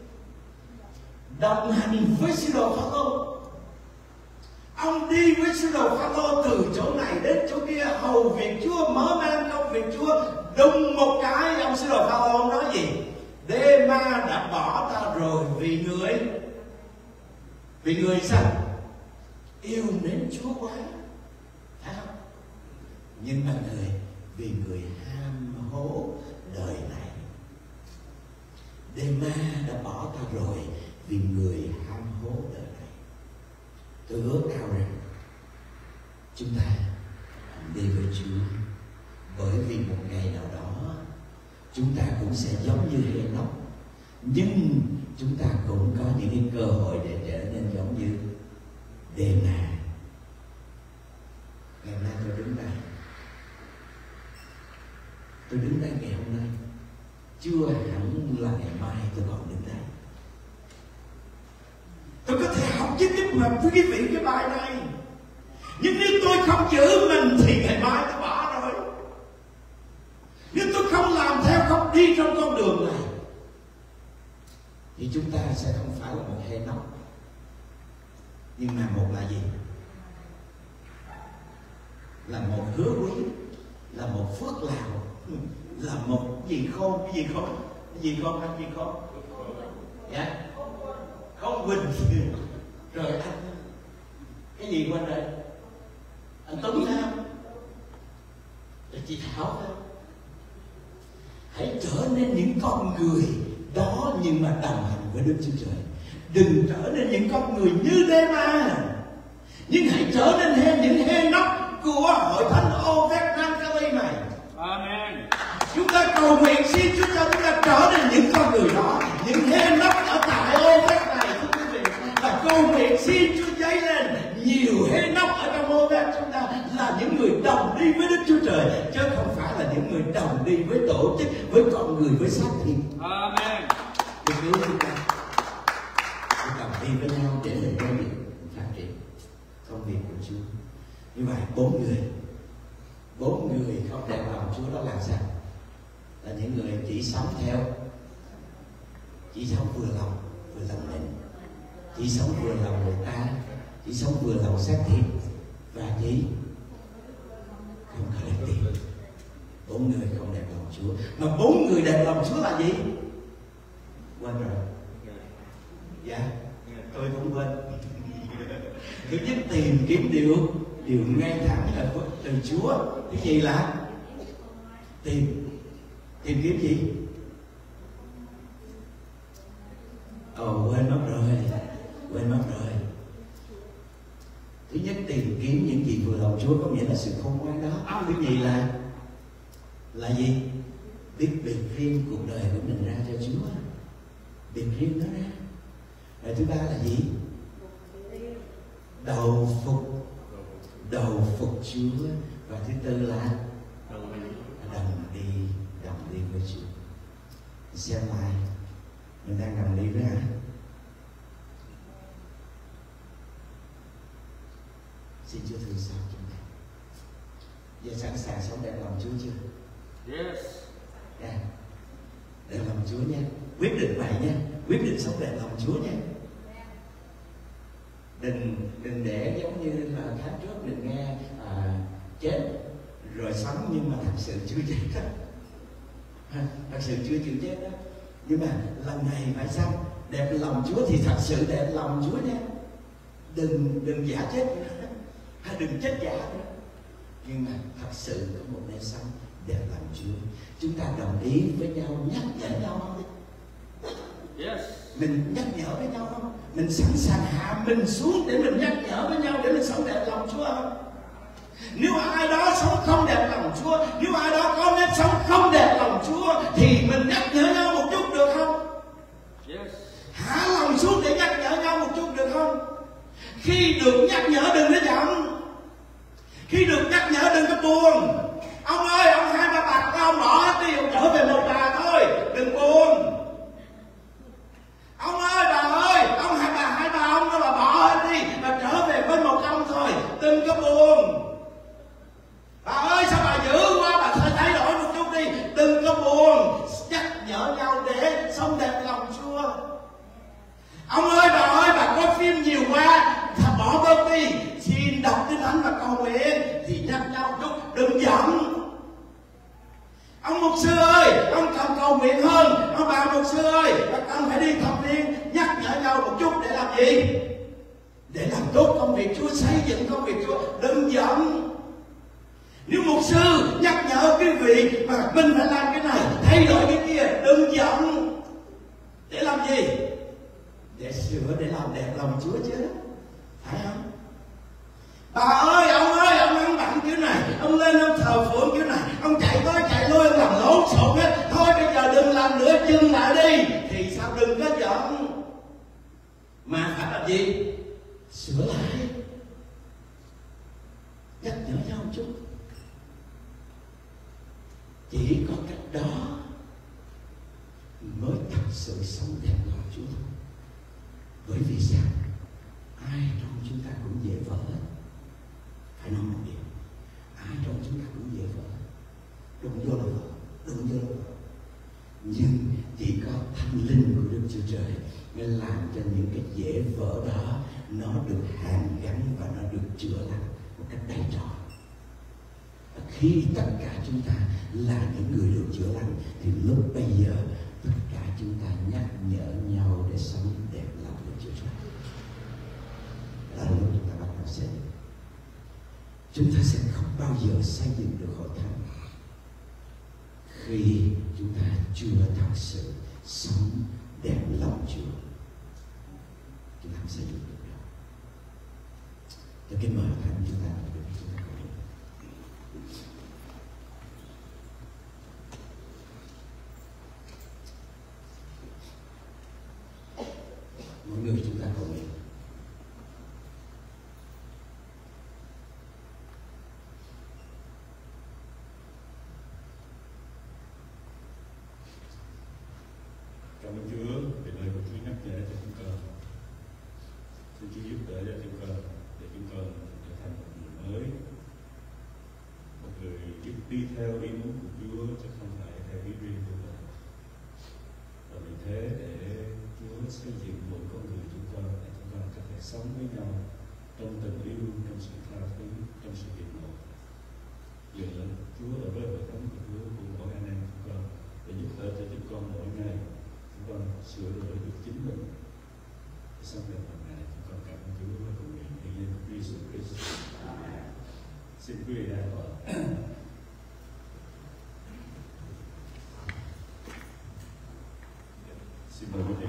đồng hành với sứ đồ Phao-lô. Ông đi với sứ đồ Phao-lô từ chỗ này đến chỗ kia hầu việc Chúa, mở mang công việc Chúa. Đùng một cái ông sứ đồ Phao-lô nói gì? Đê-ma đã bỏ ta rồi vì người sao? Yêu mến Chúa quá, phải không? Nhưng mà vì người ham hố đời này. Đê-ma đã bỏ ta rồi vì người ham hố đời này. Tôi ước ao rằng chúng ta đi với Chúa, bởi vì một ngày nào đó chúng ta cũng sẽ giống như Henoch, nhưng chúng ta cũng có những cái cơ hội để trở nên giống như đêm nay, ngày hôm nay tôi đứng đây. Tôi đứng đây ngày hôm nay, chưa hẳn là ngày mai tôi còn đứng đây. Tôi có thể học với quý vị cái bài này, nhưng nếu tôi không giữ mình thì ngày mai tôi bỏ rồi. Nếu tôi không làm theo, không đi trong con đường này, thì chúng ta sẽ không phải là một hệ nóc, nhưng mà một là gì? Là một hứa quý, là một phước lào, là một gì khôn, cái gì khôn, cái gì khôn, anh gì khôn? Dạ, khôn Quỳnh. Rồi anh cái gì quên rồi? Anh Tuấn Nam, rồi chị Thảo thôi. Hãy trở nên những con người đó nhưng mà đồng hành với Đức Chúa Trời. Đừng trở nên những con người như Đê-ma, nhưng hãy trở nên những hê nóc của hội thánh Ovest Nankali này.
Amen.
Chúng ta cầu nguyện xin Chúa cho chúng ta trở nên những con người đó, những hê nóc ở tại Ovest này, thưa quý vị. Và cầu nguyện xin Chúa dấy lên nhiều hê nóc ở trong Ovest chúng ta là những người đồng đi với Đức Chúa Trời, chứ không phải là những người đồng đi với tổ chức, với con người, với xác thịt.
Amen.
Đức Chúa chúng ta đồng đi với nhau để mình công việc phát triển công việc của Chúa. Như vậy bốn người không đẹp lòng Chúa đó là sao? Là những người chỉ sống vừa lòng mình, chỉ sống vừa lòng người ta, chỉ sống vừa lòng xác thịt, và chỉ không có đẹp tiền. Bốn người không đẹp lòng Chúa. Mà bốn người đẹp lòng Chúa là gì? Quên rồi. Dạ, tôi cũng quên. Thứ nhất, tìm kiếm điều ngay thẳng là từ Chúa. Cái gì là tìm kiếm gì? Quên mất rồi. Thứ nhất, tìm kiếm những gì vừa lòng Chúa, có nghĩa là sự khôn ngoan đó. Thứ nhì là gì? Biết biệt riêng cuộc đời của mình ra cho Chúa, biệt riêng nó ra. Rồi thứ ba là gì? Đầu phục Chúa. Và thứ tư là đồng đi với Chúa. Xem lại mình đang đồng đi với ai? Xin Chúa thương xót chúng ta. Giờ sẵn sàng sống đẹp lòng Chúa chưa?
Yes.
Yeah. Đẹp lòng Chúa nha. Quyết định vậy nha. Quyết định sống đẹp lòng Chúa nha. Đừng để giống như là tháng trước mình nghe chết rồi sống nhưng mà thật sự chưa chết đó. Thật sự chưa chịu chết đó. Nhưng mà lần này phải sao? Đẹp lòng Chúa thì thật sự đẹp lòng Chúa nha. Đừng giả chết nữa, hay đừng chết giả nữa. Nhưng mà thật sự có một nơi sống đẹp lòng Chúa. Chúng ta đồng ý với nhau, nhắc nhở nhau không?
Yes.
Mình nhắc nhở với nhau không? Mình sẵn sàng hạ mình xuống để mình nhắc nhở với nhau, để mình sống đẹp lòng Chúa không? Nếu ai đó sống không đẹp lòng Chúa, nếu ai đó có nếp sống không đẹp lòng Chúa, thì mình nhắc nhở nhau một chút được không?
Yes.
Hạ lòng xuống để nhắc nhở nhau một chút được không? Khi được nhắc nhở đừng có giận, khi được nhắc nhở đừng có buồn. Ông ơi, ông 2-3 bạc của ông bỏ đi, ông trở về một bà thôi, đừng buồn. Ông ơi, bà ơi, ông hai bà ông đó bà bỏ hết đi, bà trở về với một ông thôi, đừng có buồn. Bà ơi, sao bà dữ quá, bà phải thay đổi một chút đi, đừng có buồn. Nhắc nhở nhau để sống đẹp lòng Chúa. Ông ơi, bà coi phim nhiều quá, bỏ bớt đi, xin đọc Kinh Thánh và cầu nguyện, thì nhắc nhau chút, đừng giận. Ông mục sư ơi, ông cần cầu nguyện hơn. Ông bà mục sư ơi, bà cần phải đi thập niên. Nhắc nhở nhau một chút để làm gì? Để làm tốt công việc Chúa, xây dựng công việc Chúa. Đừng giận. Nếu mục sư nhắc nhở quý vị mà mình phải làm cái này, thay đổi cái kia, đừng giận. Để làm gì? Để sửa, để làm đẹp lòng Chúa chứ, phải không? Bà ơi, ông ăn bặn kiểu này, ông lên ông thờ phượng kiểu này, ông chạy tới chạy lui, ông làm lộn xộn hết. Thôi bây giờ đừng làm nữa, dừng lại đi. Thì sao? Đừng có giận, mà phải làm gì? Sửa lại. nhắc nhở nhau một chút. Chỉ có cách đó mới thật sự sống đẹp lòng Chúa thôi. Bởi vì sao? Ai trong chúng ta cũng dễ vỡ. Phải nói một điều, ai trong chúng ta cũng dễ vỡ. Đừng vô là vỡ, đừng vô là vỡ. Nhưng chỉ có Thánh Linh của Đức Chúa Trời mới làm cho những cái dễ vỡ đó nó được hàn gắn và nó được chữa lành một cách đầy trọn. Và khi tất cả chúng ta là những người được chữa lành thì lúc bây giờ tất cả chúng ta nhắc nhở nhau để sống đẹp lòng Đức Chúa Trời. Đó là lúc chúng ta bắt đầu xây dựng. Chúng ta sẽ không bao giờ xây dựng được hội thánh khi chúng ta chưa thật sự sống đẹp lòng Chúa. Chúng ta không xây dựng được đâu. Cho kính mời hội thánh chúng ta được chúng ta có được. Mỗi người chúng ta cầu nguyện.
Cảm ơn Chúa vì lời của Chúa nhắc nhở cho chúng con. Xin Chúa giúp đỡ cho chúng con để chúng con trở thành một người mới, một người biết đi theo ý muốn của Chúa chứ không phải theo ý riêng của mình. Và vì thế để Chúa xây dựng mỗi con người chúng con để chúng con có thể sống với nhau trong tình yêu, trong sự tha thứ, trong sự hiệp một. Giờ lên Chúa ở với hội thánh của Chúa của mỗi anh em chúng con để giúp đỡ cho chúng con mỗi ngày chúng con sửa đổi được chính mình để sống đẹp hàng ngày. Chúng con cảm ơn Chúa và cầu nguyệnในdanh Chúa Giêsu Christ. Amen. Xin quý vị đã gọi. Xin mời quý vị.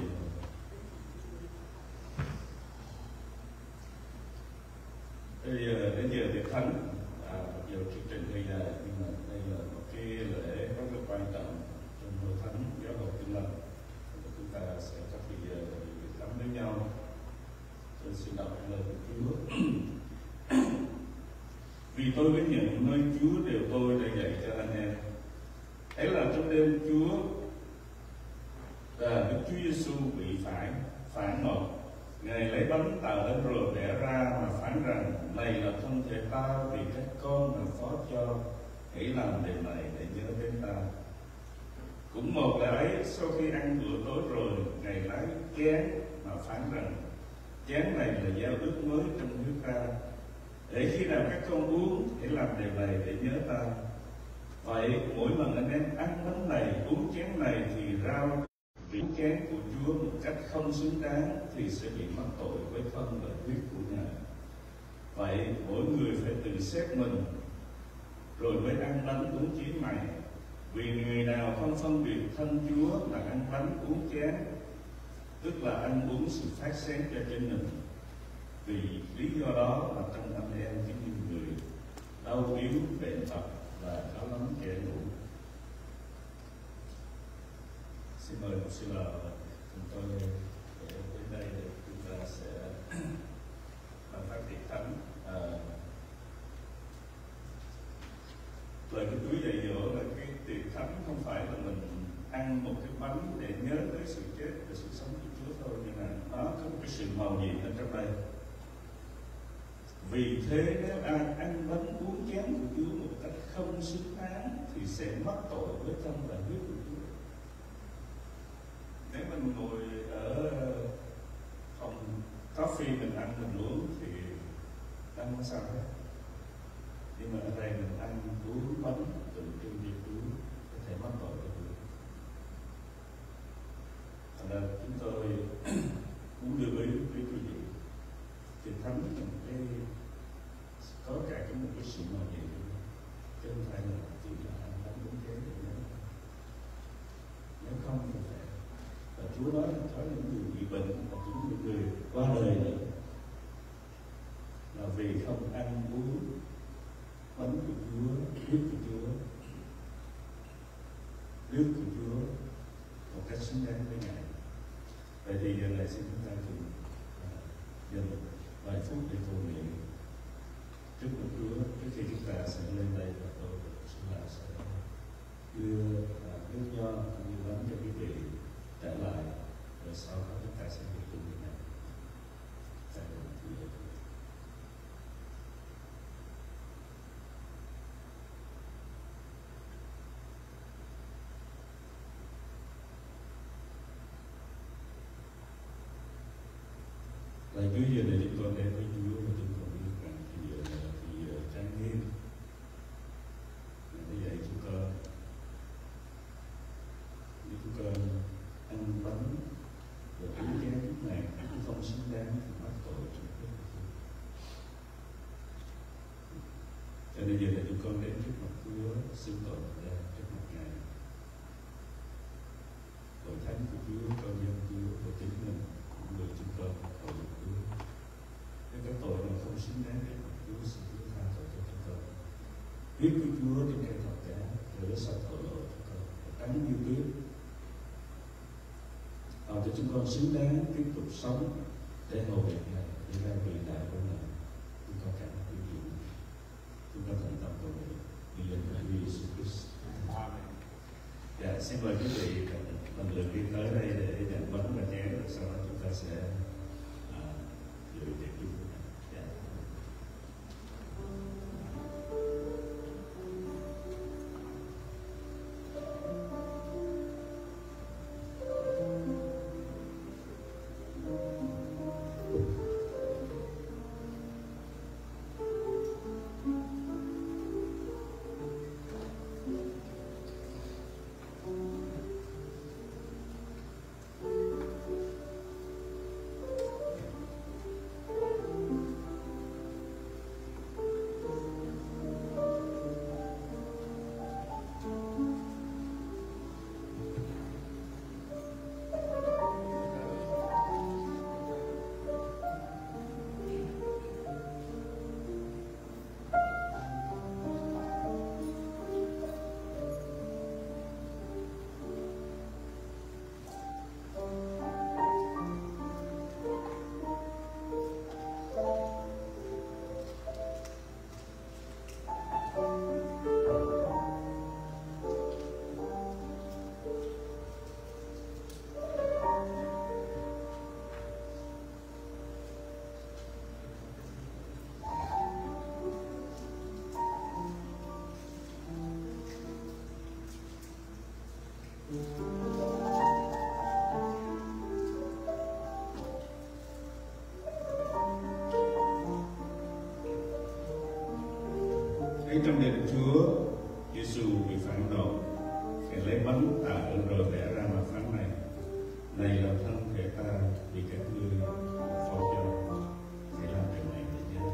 Đến giờ tiệc thánh, giờ chương trình hơi dài nhưng mà đây là một cái lễ rất là quan trọng trong hội thánh giáo hội Tin Lành. Chúng ta sẽ có thời giờ tiệc thánh với nhau. Tôi xin đọc lời của Chúa. Vì tôi biết nhận nơi Chúa điều tôi đã dạy cho anh em. Ấy là trong đêm Chúa Đức Chúa Giêsu bị phản nộp, Ngài lấy bánh tạo lên rồi bẻ ra mà phán rằng: này là thân thể ta vì các con mà phó cho, hãy làm điều này để nhớ đến ta. Cũng một lẽ ấy, sau khi ăn bữa tối rồi, Ngài lấy chén mà phán rằng: chén này là giao ước mới trong huyết ta, để khi nào các con uống, hãy làm điều này để nhớ ta. Vậy mỗi lần anh em ăn bánh này, uống chén này thì rao vì chén của Chúa một cách không xứng đáng thì sẽ bị mắc tội với thân và huyết của Ngài. Vậy mỗi người phải tự xét mình rồi mới ăn bánh uống chén này. Vì người nào không phân biệt thân Chúa mà ăn bánh uống chén, tức là ăn uống sự phát sáng cho chính mình. Vì lý do đó mà trong anh em có nhiều người đau yếu, bệnh tật và có lắm kẻ ngủ. Xin mời một sư lò chúng tôi đến đây để chúng ta sẽ làm phát tiệc thánh. Lời của Chúa dạy dỗ là cái tiệc thánh không phải là mình ăn một cái bánh để nhớ tới sự chết và sự sống của Chúa thôi, nhưng mà nó có một cái sự màu nhiệm ở trong đây. Vì thế nếu ai ăn bánh uống chén của Chúa một cách không xứng đáng thì sẽ mắc tội với thân và huyết của Chúa. Nếu mình ngồi ở phòng coffee mình ăn mình uống thì ăn không sao hết. Nhưng mà ở đây mình ăn uống bánh tượng trưng cho Chúa có thể mắc tội với Chúa. Thành ra chúng tôi muốn đưa ý với quý vị tiệc thánh là một cái có cả một cái sự màu nhiệm, chứ không phải là chỉ là ăn bánh uống chén để nhớ. Nếu không thì phải. Và Chúa nói là có những người bị bệnh và những người qua đời nữa là vì không ăn uống bánh của Chúa, huyết của Chúa, nước của Chúa một cách xứng đáng với Ngài. Vậy thì giờ này xin chúng ta cùng dâng vài phút để cầu nguyện trước mặt Chúa trước khi chúng ta sẽ lên đây và tôi sẽ đưa nước nho cũng như bánh cho quý vị trở lại, rồi sau đó chúng ta sẽ được cùng với nhau. Lạy Chúa, giờ này chúng con đến với Chúa và chúng con biết rằng thì giờ là thì giờ trang nghiêm. Vì vậy chúng con ăn bánh và uống chén lúc này cũng không xứng đáng thì mắc tội trước Chúa. Cho nên giờ này chúng con đến trước mặt Chúa xưng tội ra trước mặt Ngài. Hội thánh của Chúa, con dân Chúa và chính mình cũng được chúng con cầu được Chúa. Nếu các tội nào không xứng đáng trước mặt Chúa, xin Chúa tha tội cho chúng con. Huyết của Chúa trên cây thập giá rửa sạch tội lỗi chúng con, đắng như tuyết, để chúng con xứng đáng tiếp tục sống để hầu việc này, để ra vị đại của Ngài. Chúng con cảm ơn Chúa. Chúng con thành tâm cầu nguyện vì danh Chúa Giêsu Christ. Amen. Dạ, xin mời quý vị lần lượt đi tới đây để nhận bánh và chén, rồi sau đó chúng ta sẽ dự tiệc chung với nhau. Dạ. Trong đền Chúa, Giêsu bị phản tội, Ngài lấy bánh tạ ơn rồi vẽ ra mà phán này: này là thân thể ta vì các ngươi phó cho, hãy làm điều này để nhớ.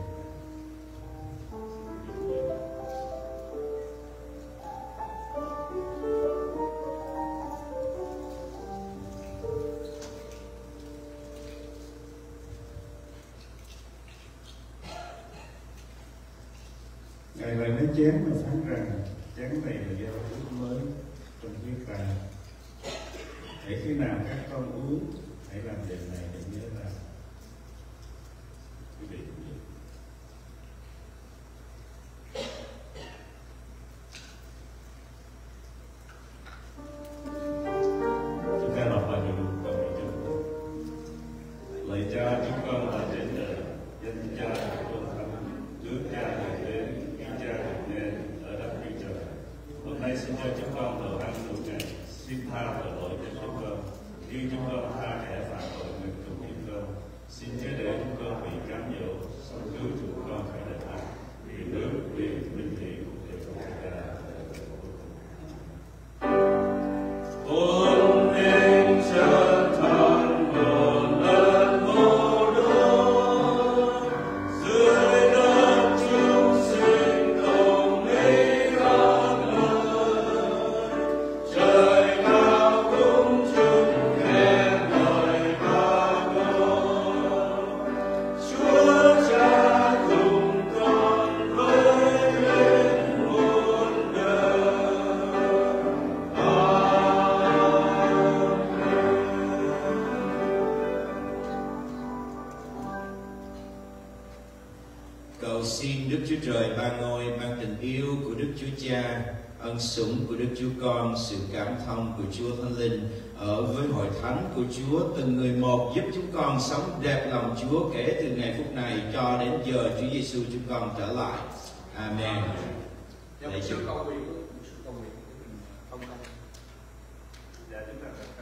Ngài lại lấy chén mà phán rằng chén này là giao ước mới trong huyết ta. Hãy khi nào các con uống, hãy làm điều này để nhớ ta. Quý vị cũng vậy. Chúng ta đọc lại điều câu này chung. Lạy Cha, chúng con là đến đời, danh Cha được tôn thánh, nước Cha được đến, ý Cha được nên ở đất Chúa Trời. Hôm nay xin cho chúng con đồ ăn đủ ngày, xin tha tội lỗi cho chúng con, như chúng con tha kẻ phạm tội ngược cùng chúng con. Xin chớ để chúng con bị cám dỗ, song cứu chúng con khỏi đời ác. Vì nước, quyền, vinh hiển đều của Cha. Ôn nên chân thân hồn ơn vô độ, dưới đất chúng sinh không mấy khát lời.
Cầu xin Đức Chúa Trời ba ngôi ban tình yêu của Đức Chúa Cha, ân sủng của Đức Chúa Con, sự cảm thông của Chúa Thánh Linh ở với hội thánh của Chúa từng người một, giúp chúng con sống đẹp lòng Chúa kể từ ngày phút này cho đến giờ Chúa Giêsu chúng con trở lại. Amen.
Dạ, một sự cầu nguyện.
Dạ, chúng ta